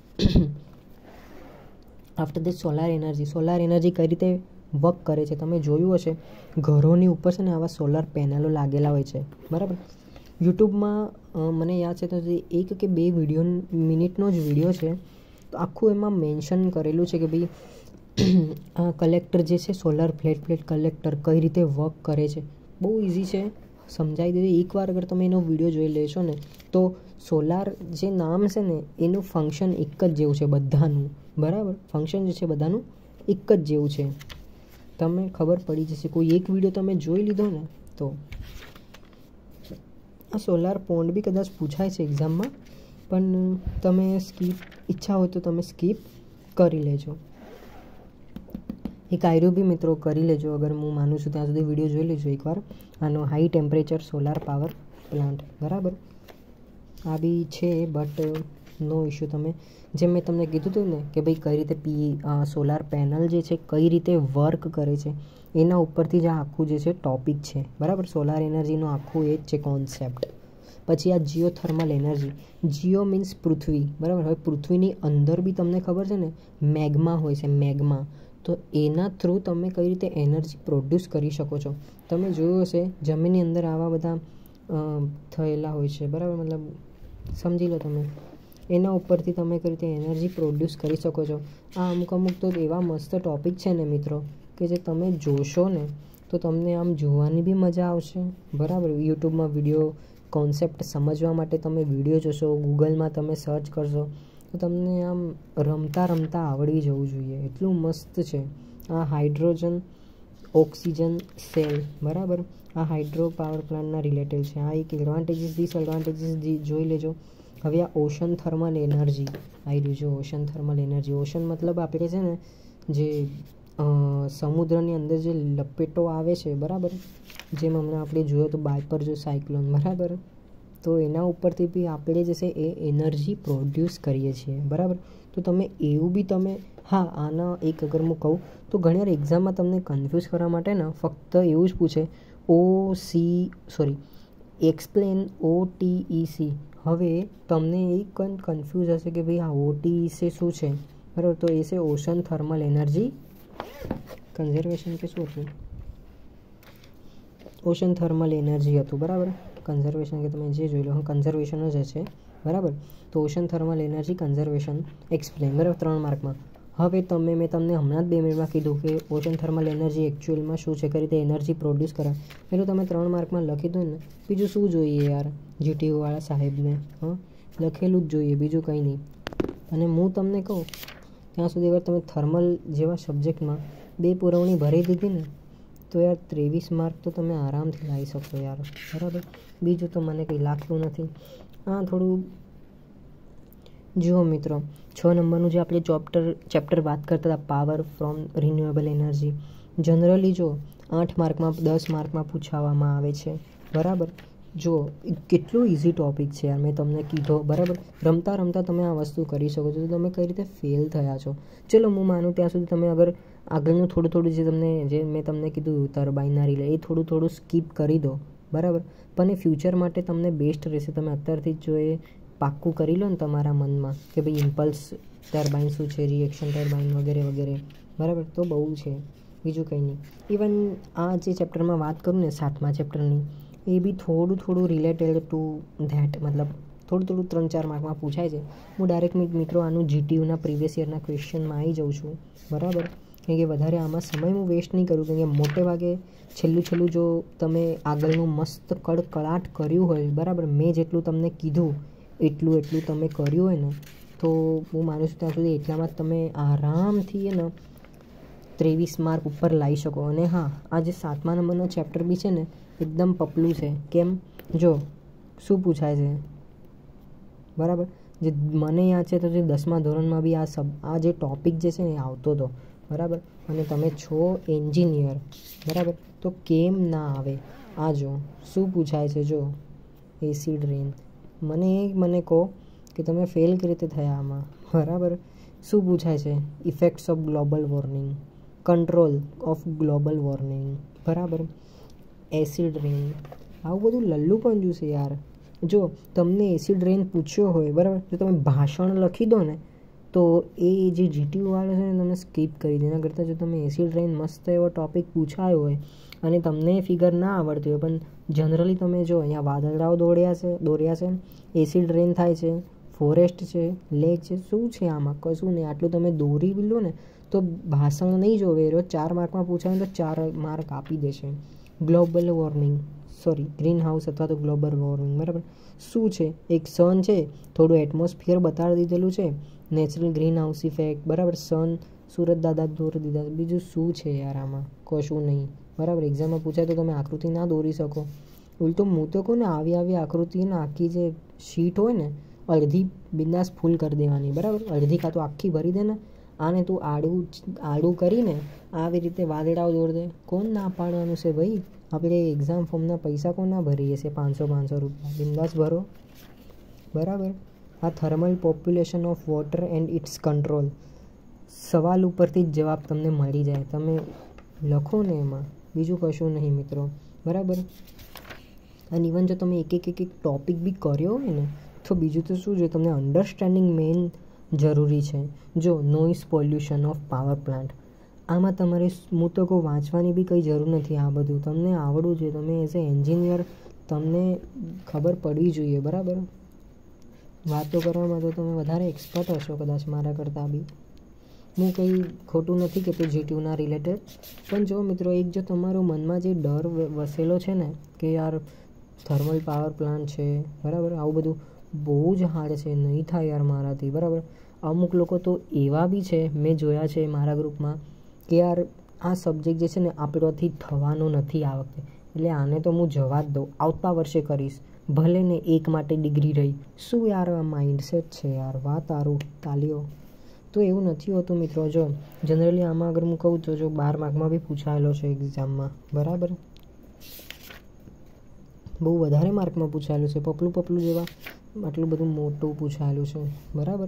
A: After this solar energy. Solar energy કઈ રીતે વર્ક કરે છે તમે જોયું હશે, ઘરોની ઉપર છે ને આવા સોલાર પેનલો લાગેલા હોય છે, બરાબર. યુટ્યુબમાં મને યાદ છે તો એક કે બે વિડીયો મિનિટનો જ વિડીયો છે, તો આખું એમાં મેન્શન કરેલું છે કે ભાઈ આ કલેક્ટર જે છે સોલાર ફ્લેટ ફ્લેટ કલેક્ટર કઈ રીતે વર્ક કરે છે. બહુ ઇઝી છે, સમજાવી દીધું. એકવાર અગર તમે એનો વિડીયો જોઈ લેશો ને તો સોલાર જે નામ છે ને એનું ફંક્શન એક જ જેવું છે બધાનું, બરાબર. ફંક્શન જે છે બધાનું એક જ જેવું છે, તમને ખબર પડી જશે. કોઈ એક વિડીયો તમે જોઈ લીધો ને તો. આ સોલાર પોન્ડ બી કદાચ પૂછાય છે એક્ઝામમાં, પણ તમે સ્કીપ ઈચ્છા હોય તો તમે સ્કીપ કરી લેજો. એક આયરું બી મિત્રો કરી લેજો અગર હું માનું છું ત્યાં સુધી વિડીયો જોઈ લેજો એકવાર. આનો high temperature solar power plant, બરાબર. આ બી છે બટ નો ઇશ્યુ. તમે જેમ મેં તમને કીધું હતું ને કે ભાઈ કઈ રીતે પી સોલાર પેનલ જે છે કઈ રીતે વર્ક કરે છે એના ઉપરથી જ આ આખું જે છે ટોપિક છે, બરાબર. સોલાર એનર્જીનું આખું એ જ છે કોન્સેપ્ટ. પછી આ geothermal energy. Geo means પૃથ્વી, બરાબર. હવે પૃથ્વીની અંદર બી તમને ખબર છે ને મેગ્મા હોય છે, મેગ્મા. તો એના થ્રુ તમે કઈ રીતે એનર્જી પ્રોડ્યુસ કરી શકો છો. તમે જોયું હશે જમીનની અંદર આવા બધા થયેલા હોય છે, બરાબર. મતલબ સમજી લો તમે, એના ઉપરથી તમે કઈ રીતે એનર્જી પ્રોડ્યુસ કરી શકો છો. આ અમુક અમુક તો એવા મસ્ત ટૉપિક છે ને મિત્રો કે જે તમે જોશો ને તો તમને આમ જોવાની બી મજા આવશે, બરાબર. યુટ્યુબમાં વિડીયો કોન્સેપ્ટ સમજવા માટે તમે વિડીયો જોશો, ગૂગલમાં તમે સર્ચ કરશો તો તમને આમ રમતા રમતા આવડી જવું જોઈએ, એટલું મસ્ત છે. આ હાઇડ્રોજન ઓક્સિજન સેલ, બરાબર. આ હાઇડ્રો પાવર પ્લાન્ટના રિલેટેડ છે. આ એક એડવાન્ટેજીસ ડિસએડવાન્ટેજીસ જોઈ લેજો. હવે આ ઓશન થર્મલ એનર્જી આવી રહ્યું છે. ઓશન થર્મલ એનર્જી, ઓશન મતલબ આપણે છે ને જે સમુદ્રની અંદર જે લપેટો આવે છે, બરાબર, જેમ હમણાં આપણે જોયો તો બાયપર જો સાયક્લોન, બરાબર, તો એના ઉપરથી બી આપણે જે છે એ એનર્જી પ્રોડ્યુસ કરીએ છીએ, બરાબર. તો તમે એવું બી તમે હા આના એક અગર હું કહું તો ઘણી વાર એક્ઝામમાં તમને કન્ફ્યુઝ કરવા માટે ને ફક્ત એવું જ પૂછે O C sorry explain O T E C. હવે તમને એ કન્ફ્યુઝ હશે કે ભાઈ આ ઓ ટી ઈ સી શું છે, બરાબર. તો એ છે ઓશન થર્મલ એનર્જી કન્ઝર્વેશન કે શું હતું, ઓશન થર્મલ એનર્જી હતું, બરાબર. કન્ઝર્વેશન કે તમે જે જોઈ લો, હું કન્ઝર્વેશન જ હશે, બરાબર. તો ocean thermal energy conservation explain, બરાબર, ત્રણ માર્કમાં. હવે તમે મેં તમને હમણાં જ બે મિનિટમાં કીધું કે ઓશન થર્મલ એનર્જી એકચ્યુઅલમાં શું છે, કઈ રીતે એનર્જી પ્રોડ્યુસ કરે, પેલું તમે ત્રણ માર્કમાં લખી દો ને. બીજું શું જોઈએ યાર જીટીયુવાળા સાહેબને, હા લખેલું જ જોઈએ, બીજું કંઈ નહીં. અને હું તમને કહું ત્યાં સુધી અગર તમે થર્મલ જેવા સબ્જેક્ટમાં બે પુરવણી ભરી દીધી ને તો યાર ત્રેવીસ માર્ક તો તમે આરામથી લાવી શકશો યાર, બરાબર. બીજું તો મને કંઈ લાગતું નથી. હા થોડું જુઓ મિત્રો, છ નંબરનું જે આપણે ચોપ્ટર ચેપ્ટર વાત કરતા હતા power from renewable energy, generally જો આઠ માર્કમાં દસ માર્કમાં પૂછાવવામાં આવે છે, બરાબર. જો કેટલું ઇઝી ટોપિક છે યાર, મેં તમને કીધો, બરાબર. રમતા રમતા તમે આ વસ્તુ કરી શકો છો, તો તમે કઈ રીતે ફેલ થયા છો. ચલો હું માનું ત્યાં સુધી તમે અગર આગળનું થોડું થોડું જે તમને જે મેં તમને કીધું ટર્બાઇનના રિલે એ થોડું થોડું સ્કીપ કરી દો, બરાબર. પણ એ ફ્યુચર માટે તમને બેસ્ટ રહેશે. તમે અત્યારથી જ જો એ પાક્કું કરી લો ને તમારા મનમાં કે ભાઈ ઇમ્પલ્સ ટર્બાઇન શું છે, રિએક્શન ટર્બાઇન વગેરે વગેરે, બરાબર, તો બહુ છે, બીજું કંઈ નહીં. ઇવન આ જે ચેપ્ટરમાં વાત કરું ને સાતમા ચેપ્ટરની, એ બી થોડું થોડું રિલેટેડ ટુ ધેટ, મતલબ થોડું થોડું ત્રણ ચાર માર્કમાં પૂછાય છે. હું ડાયરેક્ટ મિત્રો આનું જીટીયુના પ્રીવિયસ યરના ક્વેશ્ચનમાં આવી જાઉં છું, બરાબર. કેમ કે વધારે આમાં સમય હું વેસ્ટ નહીં કરું, કેમ કે મોટે ભાગે છેલ્લું છેલ્લું જો તમે આગળનું મસ્ત કડકડાટ કર્યું હોય, બરાબર, મેં જેટલું તમને કીધું એટલું એટલું તમે કર્યું હોય ને તો હું માનું છું ત્યાં સુધી એટલામાં જ તમે આરામથી ને ત્રેવીસ માર્ક ઉપર લાવી શકો. અને હા આ જે સાતમા નંબરનો ચેપ્ટર બી છે ને એકદમ પપલું છે. કેમ, જો શું પૂછાય છે, બરાબર, જે મને યાદ છે તો જે દસમા ધોરણમાં બી આ સબ આ જે ટોપિક જે છે ને એ આવતો હતો, બરાબર. અને તમે છો એન્જિનિયર, બરાબર, તો કેમ ના આવે. આ જો શું પૂછાય છે, જો એસિડ રેન. મને એ મને કહો કે તમે ફેલ કઈ રીતે થયા આમાં, બરાબર. શું પૂછાય છે, effects of global warming, control of global warming, બરાબર, એસિડ રેન. આવું બધું લલ્લું પણ જોશે યાર. જો તમને એસિડ રેન પૂછ્યો હોય, બરાબર, જો તમે ભાષણ લખી દો ને તો એ જે જીટીયુ વાળો છે ને તમે સ્કીપ કરી દો. એના કરતાં જો તમે એસિડ રેન મસ્ત એવો ટોપિક પૂછાયો હોય અને તમને ફિગર ના આવડતી હોય, પણ જનરલી તમે જો અહીંયા વાદળાઓ દોડ્યા છે દોર્યા છે એસિડ રેન થાય છે, ફોરેસ્ટ છે, લેક છે, શું છે આમાં, કશું નહીં. આટલું તમે દોરી લો ને તો ભાષણ નહીં જોવે, રોજ ચાર માર્કમાં પૂછાય તો ચાર માર્ક આપી દેશે. Global warming sorry greenhouse અથવા તો ગ્લોબલ વોર્મિંગ, બરાબર, શું છે, એક સન છે, થોડું એટમોસ્ફિયર બતાડી દીધેલું છે, નેચરલ ગ્રીન હાઉસ ઇફેક્ટ, બરાબર, સન સુરત દાદા દોરી દીધા. બીજું શું છે યાર આમાં, કશું નહીં, બરાબર. એક્ઝામમાં પૂછાય તો તમે આકૃતિ ના દોરી શકો. ઉલટું હું તો કહું ને આવી આવી આકૃતિને આખી જે શીટ હોય ને અડધી બિંદાસ ફૂલ કરી દેવાની, બરાબર, અડધી કાં તો આખી ભરી દે ને. આને તું આડું આડું કરીને આવી રીતે વાદળાઓ દોર દે, કોણ ના પાડવાનું છે ભાઈ. આપણે એક્ઝામ ફોર્મના પૈસા કોણ ના ભરીએ છીએ, પાંચસો પાંચસો રૂપિયા, બિંદાસ ભરો, બરાબર. આ thermal population of water and its control, સવાલ ઉપરથી જ જવાબ તમને મળી જાય, તમે લખો ને એમાં, બીજું કશું નહીં મિત્રો, બરાબર. અને ઇવન જો તમે એક એક એક એક ટોપિક બી કર્યો હોય ને તો બીજું તો શું જોઈએ, તમને અન્ડરસ્ટેન્ડિંગ મેઇન જરૂરી છે. જો noise pollution of power plant, આમાં તમારે હું તો કહું વાંચવાની બી કંઈ જરૂર નથી. આ બધું તમને આવડવું જોઈએ. તમે એઝ એ એન્જિનિયર તમને ખબર પડવી જોઈએ, બરાબર. વાતો કરવામાં તો તમે વધારે એક્સપર્ટ હશો કદાચ મારા કરતાં બી. હું કંઈ ખોટું નથી કહેતો જીટીયુના રિલેટેડ, પણ જો મિત્રો એક જો તમારો મનમાં જે ડર વસેલો છે ને કે યાર થર્મલ પાવર પ્લાન્ટ છે, બરાબર, આવું બધું બહુ જ હાર્ડ છે, નહીં થાય યાર મારાથી, બરાબર. અમુક લોકો તો એવા બી છે મેં જોયા છે મારા ગ્રુપમાં કે યાર આ સબ્જેક્ટ જે છે ને આપણાથી થવાનો નથી આ વખતે, એટલે આને તો હું જવા જ દઉં, આવતા વર્ષે કરીશ, ભલે ને એક માટે ડિગ્રી રહી. શું યાર આ માઇન્ડસેટ છે યાર, વાહ તારું તાલીઓ. તો એવું નથી હોતું મિત્રો. જો જનરલી આમાં અગર હું કહું તો જો બાર માર્કમાં બી પૂછાયેલો છે એક્ઝામમાં, બરાબર, બહુ વધારે માર્કમાં પૂછાયેલું છે. પપલું પપલું જેવા આટલું બધું મોટું પૂછાયેલું છે, બરાબર.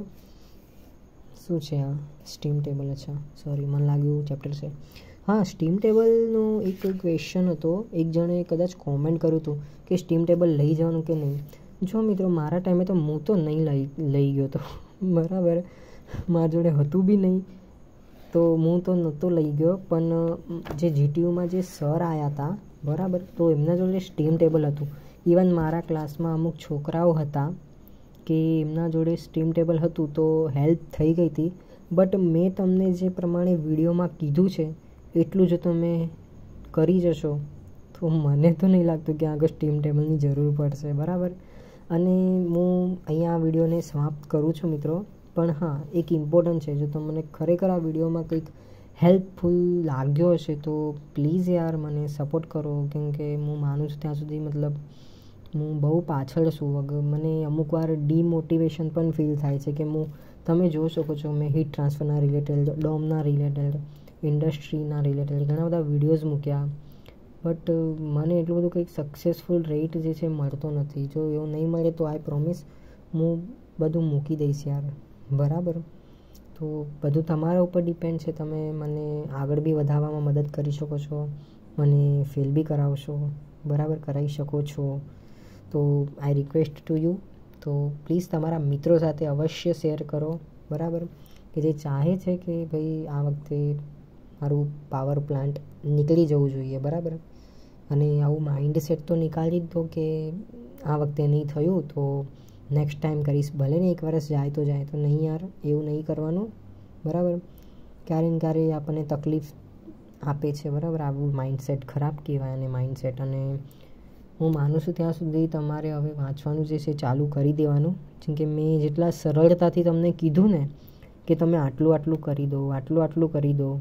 A: શું છે આ? Steam table. અચ્છા, સોરી, મને લાગ્યું ચેપ્ટર છે. હા, સ્ટીમ ટેબલનો એક ક્વેશ્ચન હતો. એક જણે કદાચ કોમેન્ટ કર્યું હતું કે સ્ટીમ ટેબલ લઈ જવાનું કે નહીં. જો મિત્રો, મારા ટાઈમે તો હું તો નહીં લઈ લઈ ગયો હતો, બરાબર. મારા જોડે હતું બી નહીં, તો હું તો નહોતો લઈ ગયો. પણ જે જીટીયુમાં જે સર આવ્યા હતા, બરાબર, તો એમના જોડે સ્ટીમ ટેબલ હતું. ઇવન મારા ક્લાસમાં અમુક છોકરાઓ હતા કે એમના જોડે સ્ટીમ ટેબલ હતું, તો હેલ્પ થઈ ગઈ હતી. બટ મેં તમને જે પ્રમાણે વિડીયોમાં કીધું છે એટલું જ તમે કરી જશો તો મને તો નહીં લાગતું કે આગળ સ્ટીમ ટેબલની જરૂર પડશે, બરાબર. અને હું અહીંયા આ વિડીયોને સમાપ્ત કરું છું મિત્રો. પણ હા, એક ઇમ્પોર્ટન્ટ છે, જો તમને ખરેખર આ વિડીયોમાં કંઈક હેલ્પફુલ લાગ્યો હશે તો પ્લીઝ યાર મને સપોર્ટ કરો. કેમ કે હું માનું છું ત્યાં સુધી મતલબ હું બહુ પાછળ છું. વગર મને અમુક વાર ડીમોટિવેશન પણ ફીલ થાય છે કે હું, તમે જોઈ શકો છો, મેં હીટ ટ્રાન્સફરના રિલેટેડ, ડોમના રિલેટેડ, ઇન્ડસ્ટ્રીના રિલેટેડ ઘણા બધા વિડીયોઝ મૂક્યા. બટ મને એટલું બધું કંઈક સક્સેસફુલ રેટ જે છે મળતો નથી. જો એવું નહીં મળે તો આઈ પ્રોમિસ હું બધું મૂકી દઈશ યાર, બરાબર. તો બધું તમારા ઉપર ડિપેન્ડ છે. તમે મને આગળ બી વધારવામાં મદદ કરી શકો છો, મને ફેલ બી કરાવશો, બરાબર, કરાવી શકો છો. તો આઈ રિક્વેસ્ટ ટુ યુ, તો પ્લીઝ તમારા મિત્રો સાથે અવશ્ય શેર કરો, બરાબર, કે જે ચાહે છે કે ભાઈ આ વખતે મારું પાવર પ્લાન્ટ નીકળી જવું જોઈએ, બરાબર. અને આવું માઇન્ડસેટ તો નીકાળી જ દો કે આ વખતે નહીં થયું તો નેક્સ્ટ ટાઈમ કરીશ. ભલે ને એક વર્ષ જાય તો જાય, તો નહીં યાર, એવું નહીં કરવાનું, બરાબર. ક્યારે ને ક્યારે આપણને તકલીફ આપે છે, બરાબર. આવું માઇન્ડસેટ ખરાબ કહેવાય અને માઇન્ડસેટ. અને હું માનું છું ત્યાં સુધી તમારે હવે વાંચવાનું જે છે ચાલુ કરી દેવાનું. જેમ કે મેં જેટલા સરળતાથી તમને કીધું ને કે તમે આટલું આટલું કરી દો, આટલું આટલું કરી દો,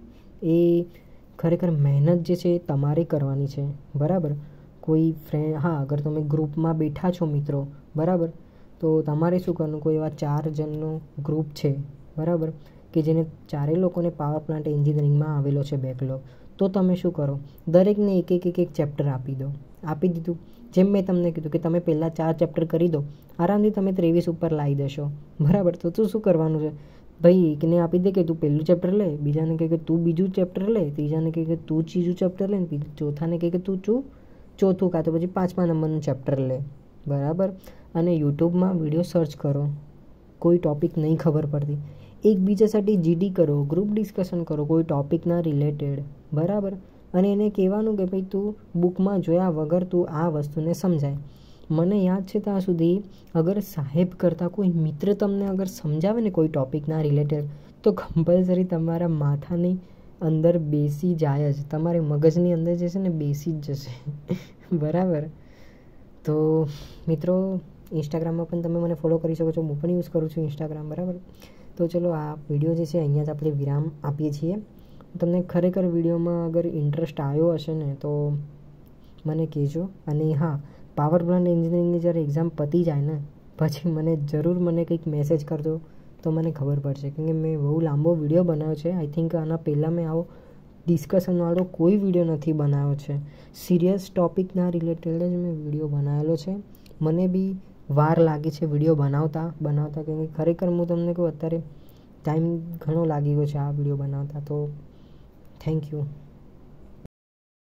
A: એ ખરેખર મહેનત જે છે એ તમારે કરવાની છે, બરાબર. કોઈ ફ્રેન્ડ, હા, અગર તમે ગ્રુપમાં બેઠા છો મિત્રો, બરાબર, તો તમારે શું કરવાનું, કોઈ એવા ચાર જણનું ગ્રુપ છે, બરાબર, કે જેને ચારેય લોકોને પાવર પ્લાન્ટ એન્જિનિયરિંગમાં આવેલો છે બેકલોગ, તો તમે શું કરો, દરેકને એક એક એક એક ચેપ્ટર આપી દો. આપી દીધું. જેમ મેં તમને કીધું કે તમે પહેલાં ચાર ચેપ્ટર કરી દો, આરામથી તમે ત્રેવીસ ઉપર લાવી દેશો, બરાબર. તો તું શું કરવાનું છે ભાઈ, એકને આપી દે કે તું પહેલું ચેપ્ટર લે, બીજાને કહે કે તું બીજું ચેપ્ટર લે, ત્રીજાને કહે કે તું ત્રીજું ચેપ્ટર લે, ને ચોથાને કહે કે તું ચું ચોથું કાં તો પછી પાંચમા નંબરનું ચેપ્ટર લે, બરાબર. અને યુટ્યુબમાં વિડીયો સર્ચ કરો, કોઈ ટૉપિક નહીં ખબર પડતી, એકબીજા સાથે જીડી કરો, ગ્રુપ ડિસ્કશન કરો કોઈ ટૉપિકના રિલેટેડ, બરાબર. અને એને કહેવાનું કે ભાઈ તું બુકમાં જોયા વગર તું આ વસ્તુને સમજાય. મને યાદ છે ત્યાં સુધી અગર સાહેબ કરતાં કોઈ મિત્ર તમને અગર સમજાવે ને કોઈ ટૉપિકના રિલેટેડ, તો કમ્પલસરી તમારા માથાની અંદર બેસી જાય જ, તમારે મગજની અંદર જે છે ને બેસી જ જશે, બરાબર. તો મિત્રો, ઇન્સ્ટાગ્રામમાં પણ તમે મને ફોલો કરી શકો છો, હું પણ યુઝ કરું છું ઇન્સ્ટાગ્રામ, બરાબર. તો ચલો આ વિડીયો જે છે અહીંયા જ આપણે વિરામ આપીએ છીએ. તમને ખરેખર વિડીયોમાં અગર ઇન્ટરેસ્ટ આવ્યો હશે ને તો મને કહેજો. અને હા, પાવર પ્લાન્ટ એન્જિનિયરિંગની જ્યારે એક્ઝામ પતી જાય ને પછી મને જરૂર મને કંઈક મેસેજ કરજો તો મને ખબર પડશે. કેમ કે મેં બહુ લાંબો વિડીયો બનાવ્યો છે. આઈ થિંક આના પહેલાં મેં આવો ડિસ્કશનવાળો કોઈ વિડીયો નથી બનાવ્યો છે. સિરિયસ ટૉપિકના રિલેટેડ જ મેં વિડીયો બનાવેલો છે. મને બી વાર લાગી છે વિડીયો બનાવતા બનાવતા કેમ કે ખરેખર હું તમને કહું અત્યારે ટાઈમ ઘણો લાગી ગયો છે આ વિડીયો બનાવતા. તો થેન્ક યુ.